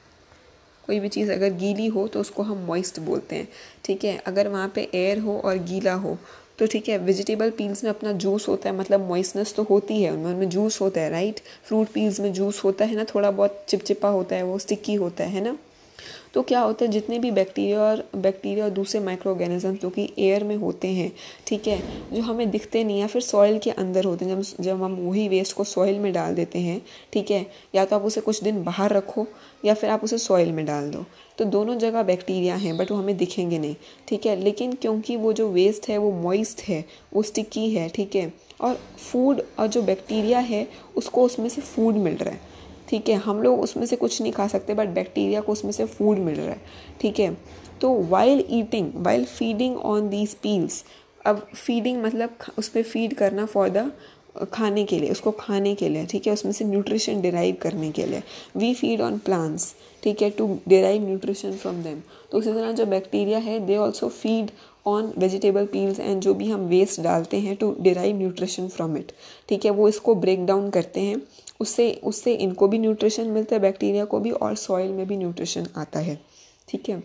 कोई भी चीज़ अगर गीली हो तो उसको हम मॉइस्ट बोलते हैं, ठीक है। अगर वहाँ पे एयर हो और गीला हो तो ठीक है, वेजिटेबल पील्स में अपना जूस होता है, मतलब मॉइस्टनेस तो होती है उनमें, उनमें जूस होता है, राइट। फ्रूट पील्स में जूस होता है ना, थोड़ा बहुत चिपचिपा होता है, वो स्टिकी होता है ना। तो क्या होता है, जितने भी बैक्टीरिया और बैक्टीरिया और दूसरे माइक्रो ऑर्गेनिज्म जो कि एयर में होते हैं, ठीक है, जो हमें दिखते नहीं या फिर सॉइल के अंदर होते हैं, जब जब हम वही वेस्ट को सॉइल में डाल देते हैं, ठीक है, या तो आप उसे कुछ दिन बाहर रखो या फिर आप उसे सॉइल में डाल दो, तो दोनों जगह बैक्टीरिया हैं बट वो हमें दिखेंगे नहीं, ठीक है। लेकिन क्योंकि वो जो वेस्ट है वो मॉइस्ट है, वो स्टिकी है, ठीक है, और फूड और जो बैक्टीरिया है उसको उसमें से फूड मिल रहा है, ठीक है। हम लोग उसमें से कुछ नहीं खा सकते बट बैक्टीरिया को उसमें से फूड मिल रहा है, ठीक है। तो while eating while feeding on these peels, अब फीडिंग मतलब उस पर फीड करना फॉर द खाने के लिए, उसको खाने के लिए, ठीक है, उसमें से न्यूट्रिशन डिराइव करने के लिए। वी फीड ऑन प्लांट्स, ठीक है, to derive nutrition from them. तो उसी तरह जो बैक्टीरिया है they also feed on vegetable peels and जो भी हम वेस्ट डालते हैं to derive nutrition from it, ठीक है, वो इसको ब्रेक डाउन करते हैं, उससे उससे इनको भी न्यूट्रिशन मिलता है, बैक्टीरिया को भी, और सॉइल में भी न्यूट्रिशन आता है, ठीक है।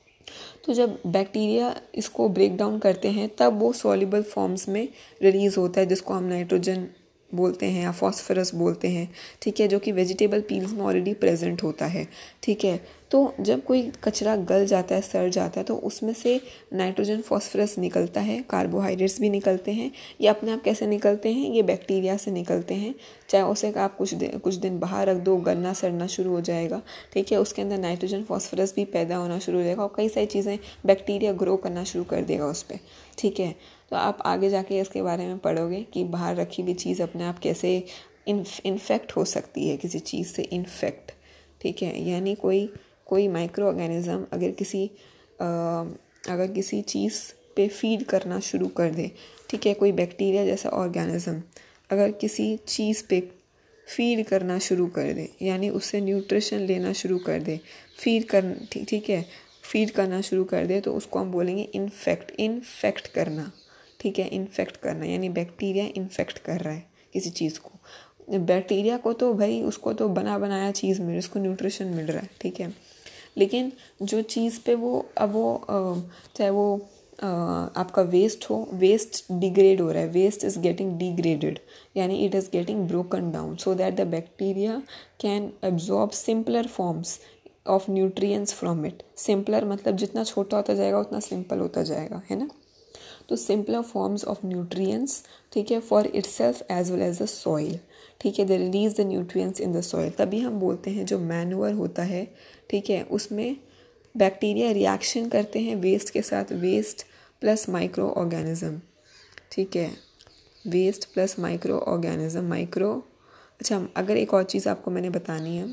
तो जब बैक्टीरिया इसको ब्रेक डाउन करते हैं तब वो सॉल्युबल फॉर्म्स में रिलीज़ होता है, जिसको हम नाइट्रोजन बोलते हैं या फॉस्फोरस बोलते हैं, ठीक है, जो कि वेजिटेबल पील्स में ऑलरेडी प्रेजेंट होता है, ठीक है। तो जब कोई कचरा गल जाता है, सड़ जाता है, तो उसमें से नाइट्रोजन फॉस्फोरस निकलता है, कार्बोहाइड्रेट्स भी निकलते हैं। ये अपने आप कैसे निकलते हैं? ये बैक्टीरिया से निकलते हैं। चाहे उसे आप कुछ दिन कुछ दिन बाहर रख दो, गलना सड़ना शुरू हो जाएगा, ठीक है, उसके अंदर नाइट्रोजन फॉस्फोरस भी पैदा होना शुरू हो जाएगा और कई सारी चीज़ें बैक्टीरिया ग्रो करना शुरू कर देगा उस पर, ठीक है। तो आप आगे जाके इसके बारे में पढ़ोगे कि बाहर रखी हुई चीज़ अपने आप कैसे इन्फेक्ट हो सकती है, किसी चीज़ से इन्फेक्ट, ठीक है। यानी कोई कोई माइक्रो ऑर्गेनिज्म अगर किसी आ, अगर किसी चीज़ पे फीड करना शुरू कर दे, ठीक है, कोई बैक्टीरिया जैसा ऑर्गेनिज्म अगर किसी चीज़ पे फीड करना शुरू कर दे, यानी उससे न्यूट्रिशन लेना शुरू कर दे, फीड कर ठीक है फीड करना शुरू कर दे, तो उसको हम बोलेंगे इन्फेक्ट इन्फेक्ट करना, ठीक है। इन्फेक्ट करना यानी बैक्टीरिया इन्फेक्ट कर रहा है किसी चीज़ को। बैक्टीरिया को तो भाई उसको तो बना बनाया चीज़ मिल रही है, उसको न्यूट्रिशन मिल रहा है, ठीक है। लेकिन जो चीज़ पे वो अब वो चाहे वो आ, आपका वेस्ट हो, वेस्ट डिग्रेड हो रहा है, वेस्ट इज़ गेटिंग डिग्रेडेड, यानी it is getting broken down so that the bacteria can absorb simpler forms of nutrients from it. Simpler मतलब जितना छोटा होता जाएगा उतना सिंपल होता जाएगा, है ना। तो सिंपलर फॉर्म्स ऑफ न्यूट्रिएंट्स, ठीक है, for itself as well as the soil, ठीक है, they release the nutrients in the soil. तभी हम बोलते हैं जो मैन्योर होता है, ठीक है, उसमें बैक्टीरिया रिएक्शन करते हैं वेस्ट के साथ, वेस्ट प्लस माइक्रो ऑर्गेनिज्म, ठीक है, waste plus microorganism micro अच्छा अगर एक और चीज़ आपको मैंने बतानी है,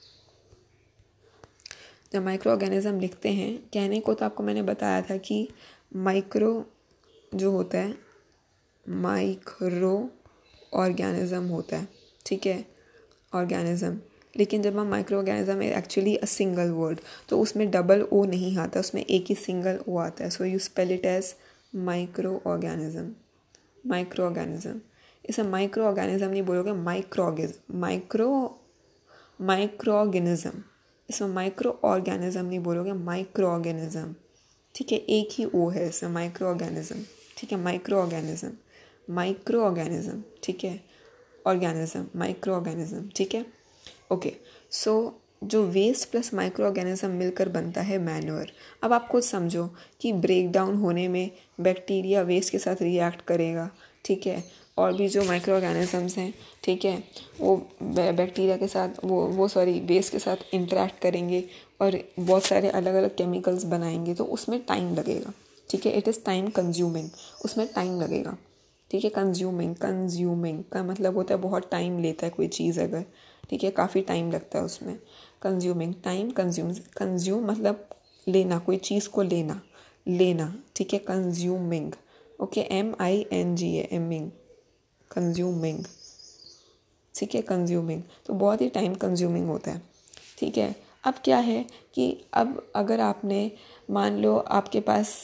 जब माइक्रो ऑर्गेनिज्म लिखते हैं, कहने को तो आपको मैंने बताया था कि माइक्रो जो होता है माइक्रो ऑर्गेनिज्म होता है, ठीक है, ऑर्गेनिज्म। लेकिन जब हम microorganism actually a single word, तो उसमें डबल ओ नहीं आता, उसमें एक ही सिंगल ओ आता है। So you spell it as microorganism, microorganism. इसे माइक्रो ऑर्गेनिज्म नहीं बोलोगे, माइक्रो माइक्रो माइक्रो ऑर्गेनिज्म, इसमें माइक्रो ऑर्गेनिज्म नहीं बोलोगे, माइक्रो ऑर्गेनिज्म, ठीक है, एक ही ओ है इसमें, माइक्रो ऑर्गेनिज्म, ठीक है, माइक्रो ऑर्गेनिज्म, माइक्रो ऑर्गेनिज्म, ठीक है, ऑर्गेनिज्म, माइक्रो ऑर्गेनिज्म, ठीक है, ओके। सो जो वेस्ट प्लस माइक्रो ऑर्गेनिज्म मिलकर बनता है मैन्योर। अब आप खुद समझो कि ब्रेक डाउन होने में बैक्टीरिया वेस्ट के साथ रिएक्ट करेगा, ठीक है, और भी जो माइक्रो ऑर्गेनिजम्स हैं, ठीक है, वो बैक्टीरिया के साथ वो वो सॉरी वेस्ट के साथ इंटरेक्ट करेंगे और बहुत सारे अलग अलग केमिकल्स बनाएंगे, तो उसमें टाइम लगेगा, ठीक है, इट इज़ टाइम कंज्यूमिंग, उसमें टाइम लगेगा, ठीक है। कंज्यूमिंग कंज्यूमिंग का मतलब होता है बहुत टाइम लेता है कोई चीज़ अगर, ठीक है, काफ़ी टाइम लगता है उसमें। कंज्यूमिंग टाइम, कंज्यूम कंज्यूम मतलब लेना, कोई चीज़ को लेना लेना ठीक है, consuming, okay, M I N G A aming, consuming, ठीक है, कंज्यूमिंग, तो बहुत ही टाइम कंज्यूमिंग होता है, ठीक है। अब क्या है कि अब अगर आपने मान लो आपके पास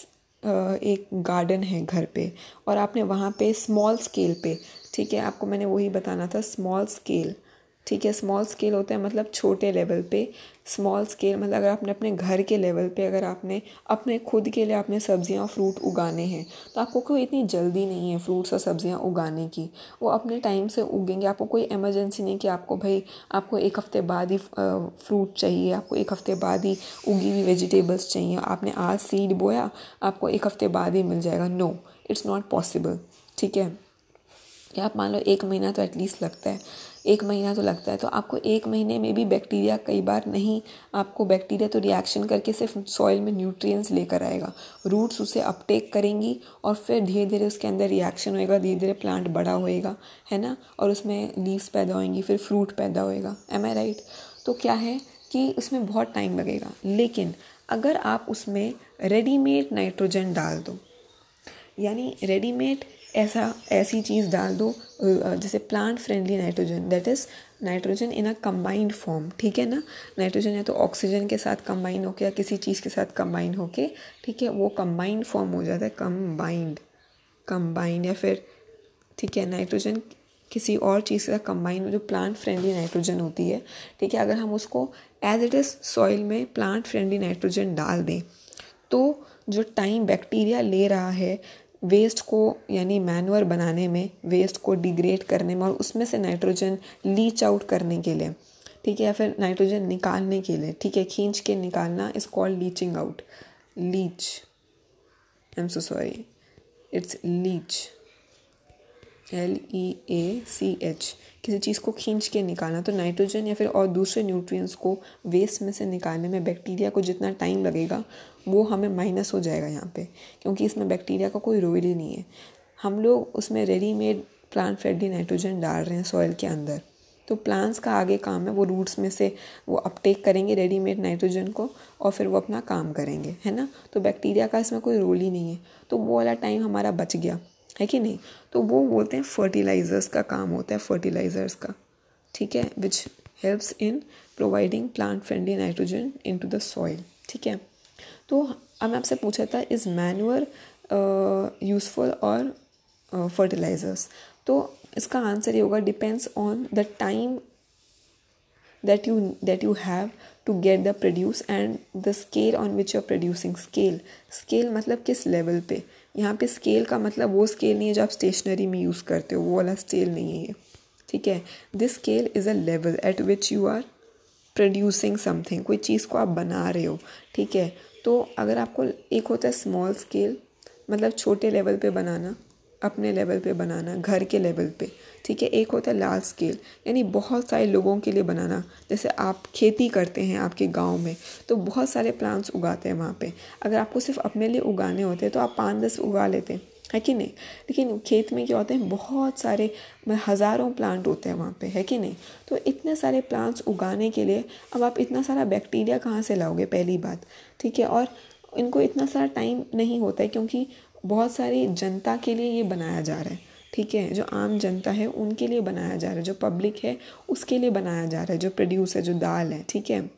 एक गार्डन है घर पे और आपने वहाँ पे स्मॉल स्केल पे, ठीक है, आपको मैंने वही बताना था, स्मॉल स्केल, ठीक है, स्मॉल स्केल होता है मतलब छोटे लेवल पे, स्मॉल स्केल मतलब अगर आपने अपने घर के लेवल पे अगर आपने अपने खुद के लिए आपने सब्जियां और फ्रूट उगाने हैं, तो आपको कोई इतनी जल्दी नहीं है फ्रूट्स और सब्जियां उगाने की, वो अपने टाइम से उगेंगे। आपको कोई इमरजेंसी नहीं कि आपको भाई आपको एक हफ़्ते बाद ही फ्रूट चाहिए, आपको एक हफ़्ते बाद ही उगी हुई वेजिटेबल्स चाहिए, आपने आज सीड बोया आपको एक हफ़्ते बाद ही मिल जाएगा, नो, इट्स नॉट पॉसिबल, ठीक है। या आप मान लो एक महीना तो एटलीस्ट लगता है, एक महीना तो लगता है, तो आपको एक महीने में भी बैक्टीरिया कई बार नहीं, आपको बैक्टीरिया तो रिएक्शन करके सिर्फ सॉइल में न्यूट्रिएंट्स लेकर आएगा, रूट्स उसे अपटेक करेंगी और फिर धीरे धीरे उसके अंदर रिएक्शन होएगा, धीरे धीरे प्लांट बड़ा होएगा, है ना, और उसमें लीव्स पैदा होंगी, फिर फ्रूट पैदा होएगा, एम आई राइट। तो क्या है कि उसमें बहुत टाइम लगेगा, लेकिन अगर आप उसमें रेडीमेड नाइट्रोजन डाल दो, यानी रेडीमेड ऐसा ऐसी चीज़ डाल दो जैसे plant friendly nitrogen, that is nitrogen in a combined form, ठीक है ना। नाइट्रोजन या तो ऑक्सीजन के साथ कंबाइन होके या किसी चीज़ के साथ कंबाइन होके, ठीक है, वो कंबाइंड फॉर्म हो जाता है, कंबाइंड कंबाइंड या फिर, ठीक है, नाइट्रोजन किसी और चीज़ के साथ कंबाइन, जो प्लांट फ्रेंडली नाइट्रोजन होती है, ठीक है, अगर हम उसको एज इट इज़ सॉइल में प्लांट फ्रेंडली नाइट्रोजन डाल दें, तो जो टाइम बैक्टीरिया ले रहा है वेस्ट को यानी मैन्योर बनाने में, वेस्ट को डिग्रेड करने में और उसमें से नाइट्रोजन लीच आउट करने के लिए, ठीक है, या फिर नाइट्रोजन निकालने के लिए, ठीक है, खींच के निकालना is called leaching out. Leach, I am so sorry, it's leach, L E A C H, किसी चीज़ को खींच के निकालना. तो नाइट्रोजन या फिर और दूसरे न्यूट्रिएंट्स को वेस्ट में से निकालने में बैक्टीरिया को जितना टाइम लगेगा वो हमें माइनस हो जाएगा यहाँ पे, क्योंकि इसमें बैक्टीरिया का कोई रोल ही नहीं है. हम लोग उसमें रेडीमेड प्लांट फ्रेंडली नाइट्रोजन डाल रहे हैं सॉइल के अंदर. तो प्लांट्स का आगे काम है, वो रूट्स में से वो अपटेक करेंगे रेडीमेड नाइट्रोजन को और फिर वो अपना काम करेंगे, है ना. तो बैक्टीरिया का इसमें कोई रोल ही नहीं है. तो वो वाला टाइम हमारा बच गया, है कि नहीं. तो वो बोलते हैं फर्टिलाइजर्स का काम होता है, फर्टिलाइजर्स का, ठीक है, which helps in providing plant friendly nitrogen into the soil, ठीक है. तो अब मैं आपसे पूछा था, इज मैन्योर यूजफुल और फर्टिलाइजर्स. तो इसका आंसर ये होगा, depends on the time that you that you have to get the produce and the scale on which you are producing. scale scale मतलब किस लेवल पे. यहाँ पे स्केल का मतलब वो स्केल नहीं है जो आप स्टेशनरी में यूज़ करते हो, वो वाला स्केल नहीं है ये, ठीक है. This scale is a level at which you are producing something, कोई चीज़ को आप बना रहे हो, ठीक है. तो अगर आपको, एक होता है स्मॉल स्केल, मतलब छोटे लेवल पे बनाना, अपने लेवल पे बनाना, घर के लेवल पे, ठीक है. एक होता है लार्ज स्केल, यानी बहुत सारे लोगों के लिए बनाना. जैसे आप खेती करते हैं आपके गांव में, तो बहुत सारे प्लांट्स उगाते हैं वहाँ पे. अगर आपको सिर्फ अपने लिए उगाने होते हैं तो आप पाँच दस उगा लेते हैं, है कि नहीं. लेकिन खेत में क्या होते हैं, बहुत सारे हज़ारों प्लांट होते हैं वहाँ पे, है कि नहीं. तो इतने सारे प्लांट्स उगाने के लिए अब आप इतना सारा बैक्टीरिया कहाँ से लाओगे, पहली बात, ठीक है. और इनको इतना सारा टाइम नहीं होता है, क्योंकि बहुत सारी जनता के लिए ये बनाया जा रहा है, ठीक है. जो आम जनता है उनके लिए बनाया जा रहा है, जो पब्लिक है उसके लिए बनाया जा रहा है. जो प्रोड्यूस है, जो दाल है, ठीक है,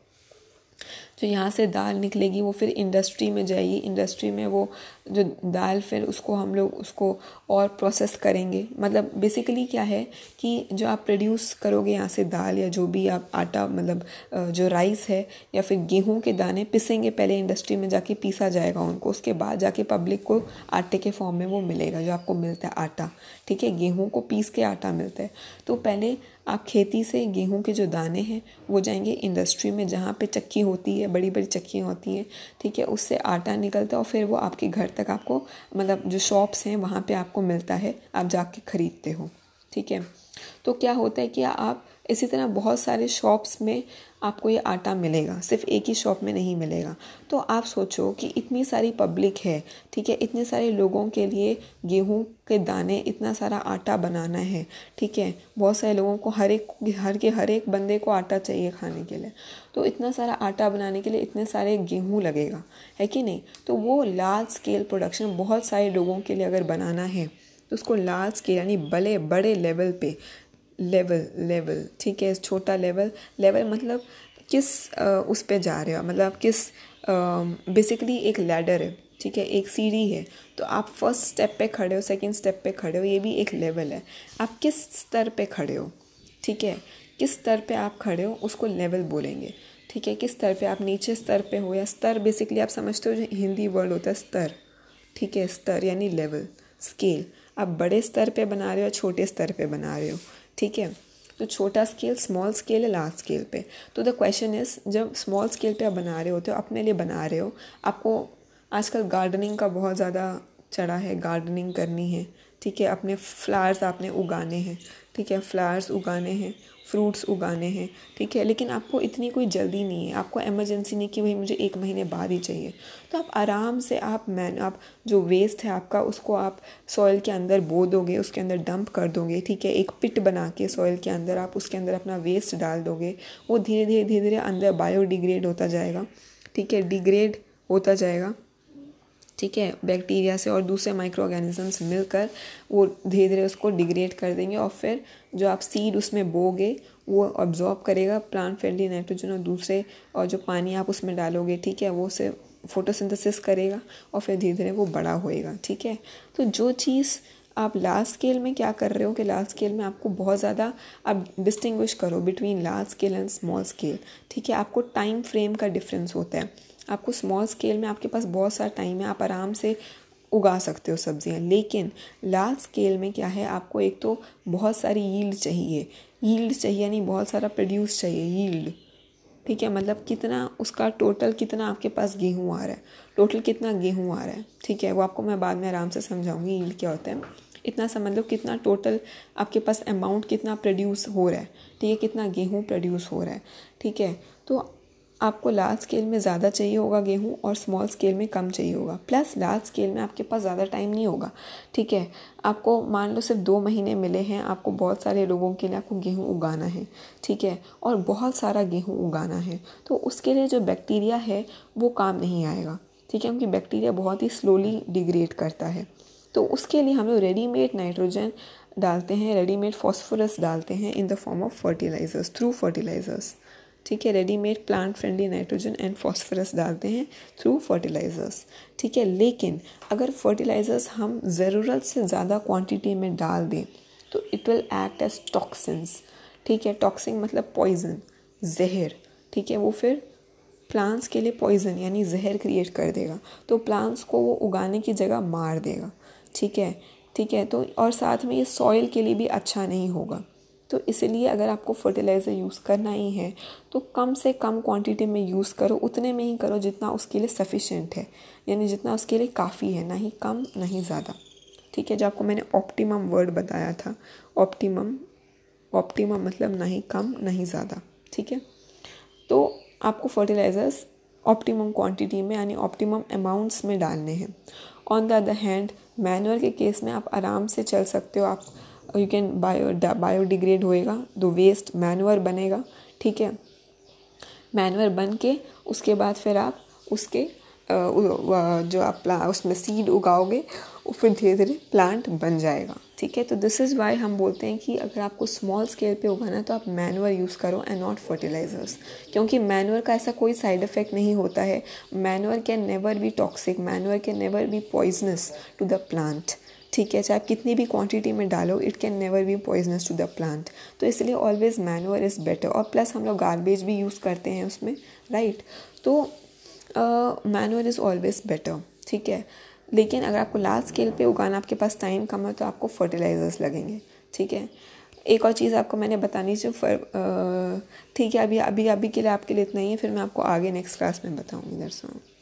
जो यहाँ से दाल निकलेगी वो फिर इंडस्ट्री में जाएगी. इंडस्ट्री में वो जो दाल, फिर उसको हम लोग उसको और प्रोसेस करेंगे. मतलब बेसिकली क्या है कि जो आप प्रोड्यूस करोगे यहाँ से दाल या जो भी आप आटा, मतलब जो राइस है या फिर गेहूं के दाने पिसेंगे पहले इंडस्ट्री में जाके, पीसा जाएगा उनको, उसके बाद जाके पब्लिक को आटे के फॉर्म में वो मिलेगा जो आपको मिलता है आटा, ठीक है. गेहूँ को पीस के आटा मिलता है. तो पहले आप खेती से गेहूं के जो दाने हैं वो जाएंगे इंडस्ट्री में, जहाँ पे चक्की होती है, बड़ी बड़ी चक्कियाँ होती हैं, ठीक है. उससे आटा निकलता है और फिर वो आपके घर तक आपको, मतलब जो शॉप्स हैं वहाँ पे आपको मिलता है, आप जाके ख़रीदते हो, ठीक है. तो क्या होता है कि आप इसी तरह बहुत सारे शॉप्स में आपको ये आटा मिलेगा, सिर्फ एक ही शॉप में नहीं मिलेगा. तो आप सोचो कि इतनी सारी पब्लिक है, ठीक है, इतने सारे लोगों के लिए गेहूं के दाने, इतना सारा आटा बनाना है, ठीक है. बहुत सारे लोगों को, हर एक हर के हर एक बंदे को आटा चाहिए खाने के लिए. तो इतना सारा आटा बनाने के लिए इतने सारे गेहूँ लगेगा, है कि नहीं. तो वो लार्ज स्केल प्रोडक्शन बहुत सारे लोगों के लिए अगर बनाना है तो उसको लार्ज स्केल यानी बड़े बड़े लेवल पे, लेवल लेवल ठीक है. छोटा लेवल, लेवल मतलब किस आ, उस पे जा रहे हो, मतलब किस, बेसिकली एक लैडर है, ठीक है, एक सीढ़ी है. तो आप फर्स्ट स्टेप पे खड़े हो, सेकंड स्टेप पे खड़े हो, ये भी एक लेवल है. आप किस स्तर पे खड़े हो, ठीक है, किस स्तर पे आप खड़े हो उसको लेवल बोलेंगे, ठीक है. किस स्तर पे, आप नीचे स्तर पे हो या स्तर, बेसिकली आप समझते हो जो हिंदी वर्ड होता है स्तर, ठीक है. स्तर यानी लेवल, स्केल. आप बड़े स्तर पे बना रहे हो या छोटे स्तर पे बना रहे हो, ठीक है. तो छोटा स्केल, स्मॉल स्केल है, लार्ज स्केल पे. तो द क्वेश्चन इज, जब स्मॉल स्केल पे आप बना रहे होते हो, अपने लिए बना रहे हो, आपको आजकल गार्डनिंग का बहुत ज़्यादा चढ़ा है, गार्डनिंग करनी है, ठीक है. अपने फ्लावर्स आपने उगाने हैं, ठीक है, फ्लावर्स उगाने हैं, फ्रूट्स उगाने हैं, ठीक है. लेकिन आपको इतनी कोई जल्दी नहीं है, आपको इमरजेंसी नहीं कि भाई मुझे एक महीने बाद ही चाहिए. तो आप आराम से, आप मैन आप जो वेस्ट है आपका उसको आप सॉइल के अंदर बो दोगे, उसके अंदर डंप कर दोगे, ठीक है. एक पिट बना के सॉइल के अंदर आप उसके अंदर अपना वेस्ट डाल दोगे. वो धीरे धीरे धीरे धीरे अंदर बायोडिग्रेड होता जाएगा, ठीक है, डिग्रेड होता जाएगा, ठीक है. बैक्टीरिया से और दूसरे माइक्रो ऑर्गेनिजम्स मिलकर वो धीरे धीरे उसको डिग्रेड कर देंगे और फिर जो आप सीड उसमें बोगे वो अब्जॉर्ब करेगा प्लांट फ्रेंडली नाइट्रोजन, और दूसरे और जो पानी आप उसमें डालोगे, ठीक है, वो से फोटोसिंथेसिस करेगा और फिर धीरे धीरे वो बड़ा होएगा, ठीक है. तो जो चीज़ आप लार्ज स्केल में क्या कर रहे हो कि लार्ज स्केल में आपको बहुत ज़्यादा, आप डिस्टिंग्विश करो between large scale and small scale, ठीक है. आपको टाइम फ्रेम का डिफरेंस होता है. आपको स्मॉल स्केल में आपके पास बहुत सारा टाइम है, आप आराम से उगा सकते हो सब्जियां। लेकिन लार्ज स्केल में क्या है, आपको एक तो बहुत सारी यील्ड चाहिए, यील्ड चाहिए यानी बहुत सारा प्रोड्यूस चाहिए, यील्ड, ठीक है, मतलब कितना उसका टोटल कितना आपके पास गेहूँ आ रहा है, टोटल कितना गेहूँ आ रहा है, ठीक है, वो आपको मैं बाद में आराम से समझाऊंगी यील्ड क्या होता है। इतना समझ लो कितना टोटल आपके पास अमाउंट कितना प्रोड्यूस हो रहा है, ठीक है, कितना गेहूँ प्रोड्यूस हो रहा है, ठीक है। तो आपको लार्ज स्केल में ज़्यादा चाहिए होगा गेहूँ और स्मॉल स्केल में कम चाहिए होगा। प्लस लार्ज स्केल में आपके पास ज़्यादा टाइम नहीं होगा, ठीक है, आपको मान लो सिर्फ दो महीने मिले हैं, आपको बहुत सारे लोगों के लिए आपको गेहूँ उगाना है, ठीक है, और बहुत सारा गेहूँ उगाना है, तो उसके लिए जो बैक्टीरिया है वो काम नहीं आएगा, ठीक है, क्योंकि बैक्टीरिया बहुत ही स्लोली डिग्रेड करता है। तो उसके लिए हम लोग रेडीमेड नाइट्रोजन डालते हैं, रेडीमेड फॉस्फोरस डालते हैं in the form of fertilisers, through fertilisers, ठीक है, readymade plant friendly nitrogen and phosphorus डालते हैं थ्रू फर्टिलाइजर्स, ठीक है। लेकिन अगर फर्टिलाइजर्स हम ज़रूरत से ज़्यादा क्वांटिटी में डाल दें तो it will act as toxins, ठीक है, टॉक्सिन मतलब पॉइजन, जहर, ठीक है, वो फिर प्लांट्स के लिए पॉइजन यानी जहर क्रिएट कर देगा, तो प्लांट्स को वो उगाने की जगह मार देगा, ठीक है, ठीक है। तो और साथ में ये सॉइल के लिए भी अच्छा नहीं होगा। तो इसलिए अगर आपको फर्टिलाइज़र यूज़ करना ही है तो कम से कम क्वांटिटी में यूज़ करो, उतने में ही करो जितना उसके लिए सफिशिएंट है, यानी जितना उसके लिए काफ़ी है, ना ही कम ना ही ज़्यादा, ठीक है। जो आपको मैंने ऑप्टिमम वर्ड बताया था, ऑप्टिमम, ऑप्टिमम मतलब ना ही कम ना ही ज़्यादा, ठीक है। तो आपको फर्टिलाइज़र्स ऑप्टिमम क्वांटिटी में यानी ऑप्टिमम अमाउंट्स में डालने हैं। On the other hand manure के केस में आप आराम से चल सकते हो, आप यू कैन बायो बायोडिग्रेड होएगा, तो वेस्ट मैन्योर बनेगा, ठीक है, मैन्योर बन के उसके बाद फिर आप उसके जो आप प्ला उसमें सीड उगाओगे वो फिर धीरे धीरे प्लांट बन जाएगा, ठीक है। तो दिस इज़ वाई हम बोलते हैं कि अगर आपको स्मॉल स्केल पे उगाना है तो आप मैन्योर यूज़ करो एंड नॉट फर्टिलाइजर्स, क्योंकि मैन्योर का ऐसा कोई साइड इफ़ेक्ट नहीं होता है। Manure can never be toxic, manure can never be poisonous to the plant, ठीक है, चाहे आप कितनी भी क्वांटिटी में डालो, it can never be poisonous to the plant. तो इसलिए ऑलवेज मैन्योर इज़ बेटर। और प्लस हम लोग गार्बेज भी यूज़ करते हैं उसमें, राइट, तो मैन्योर इज़ ऑलवेज बेटर, ठीक है। लेकिन अगर आपको लार्ज स्केल पे उगाना, आपके पास टाइम कम है, तो आपको फर्टिलाइजर्स लगेंगे, ठीक है। एक और चीज़ आपको मैंने बतानी चाहिए, ठीक है, अभी अभी अभी के लिए आपके लिए इतना ही है, फिर मैं आपको आगे नेक्स्ट क्लास में बताऊँगी। दर्शकों।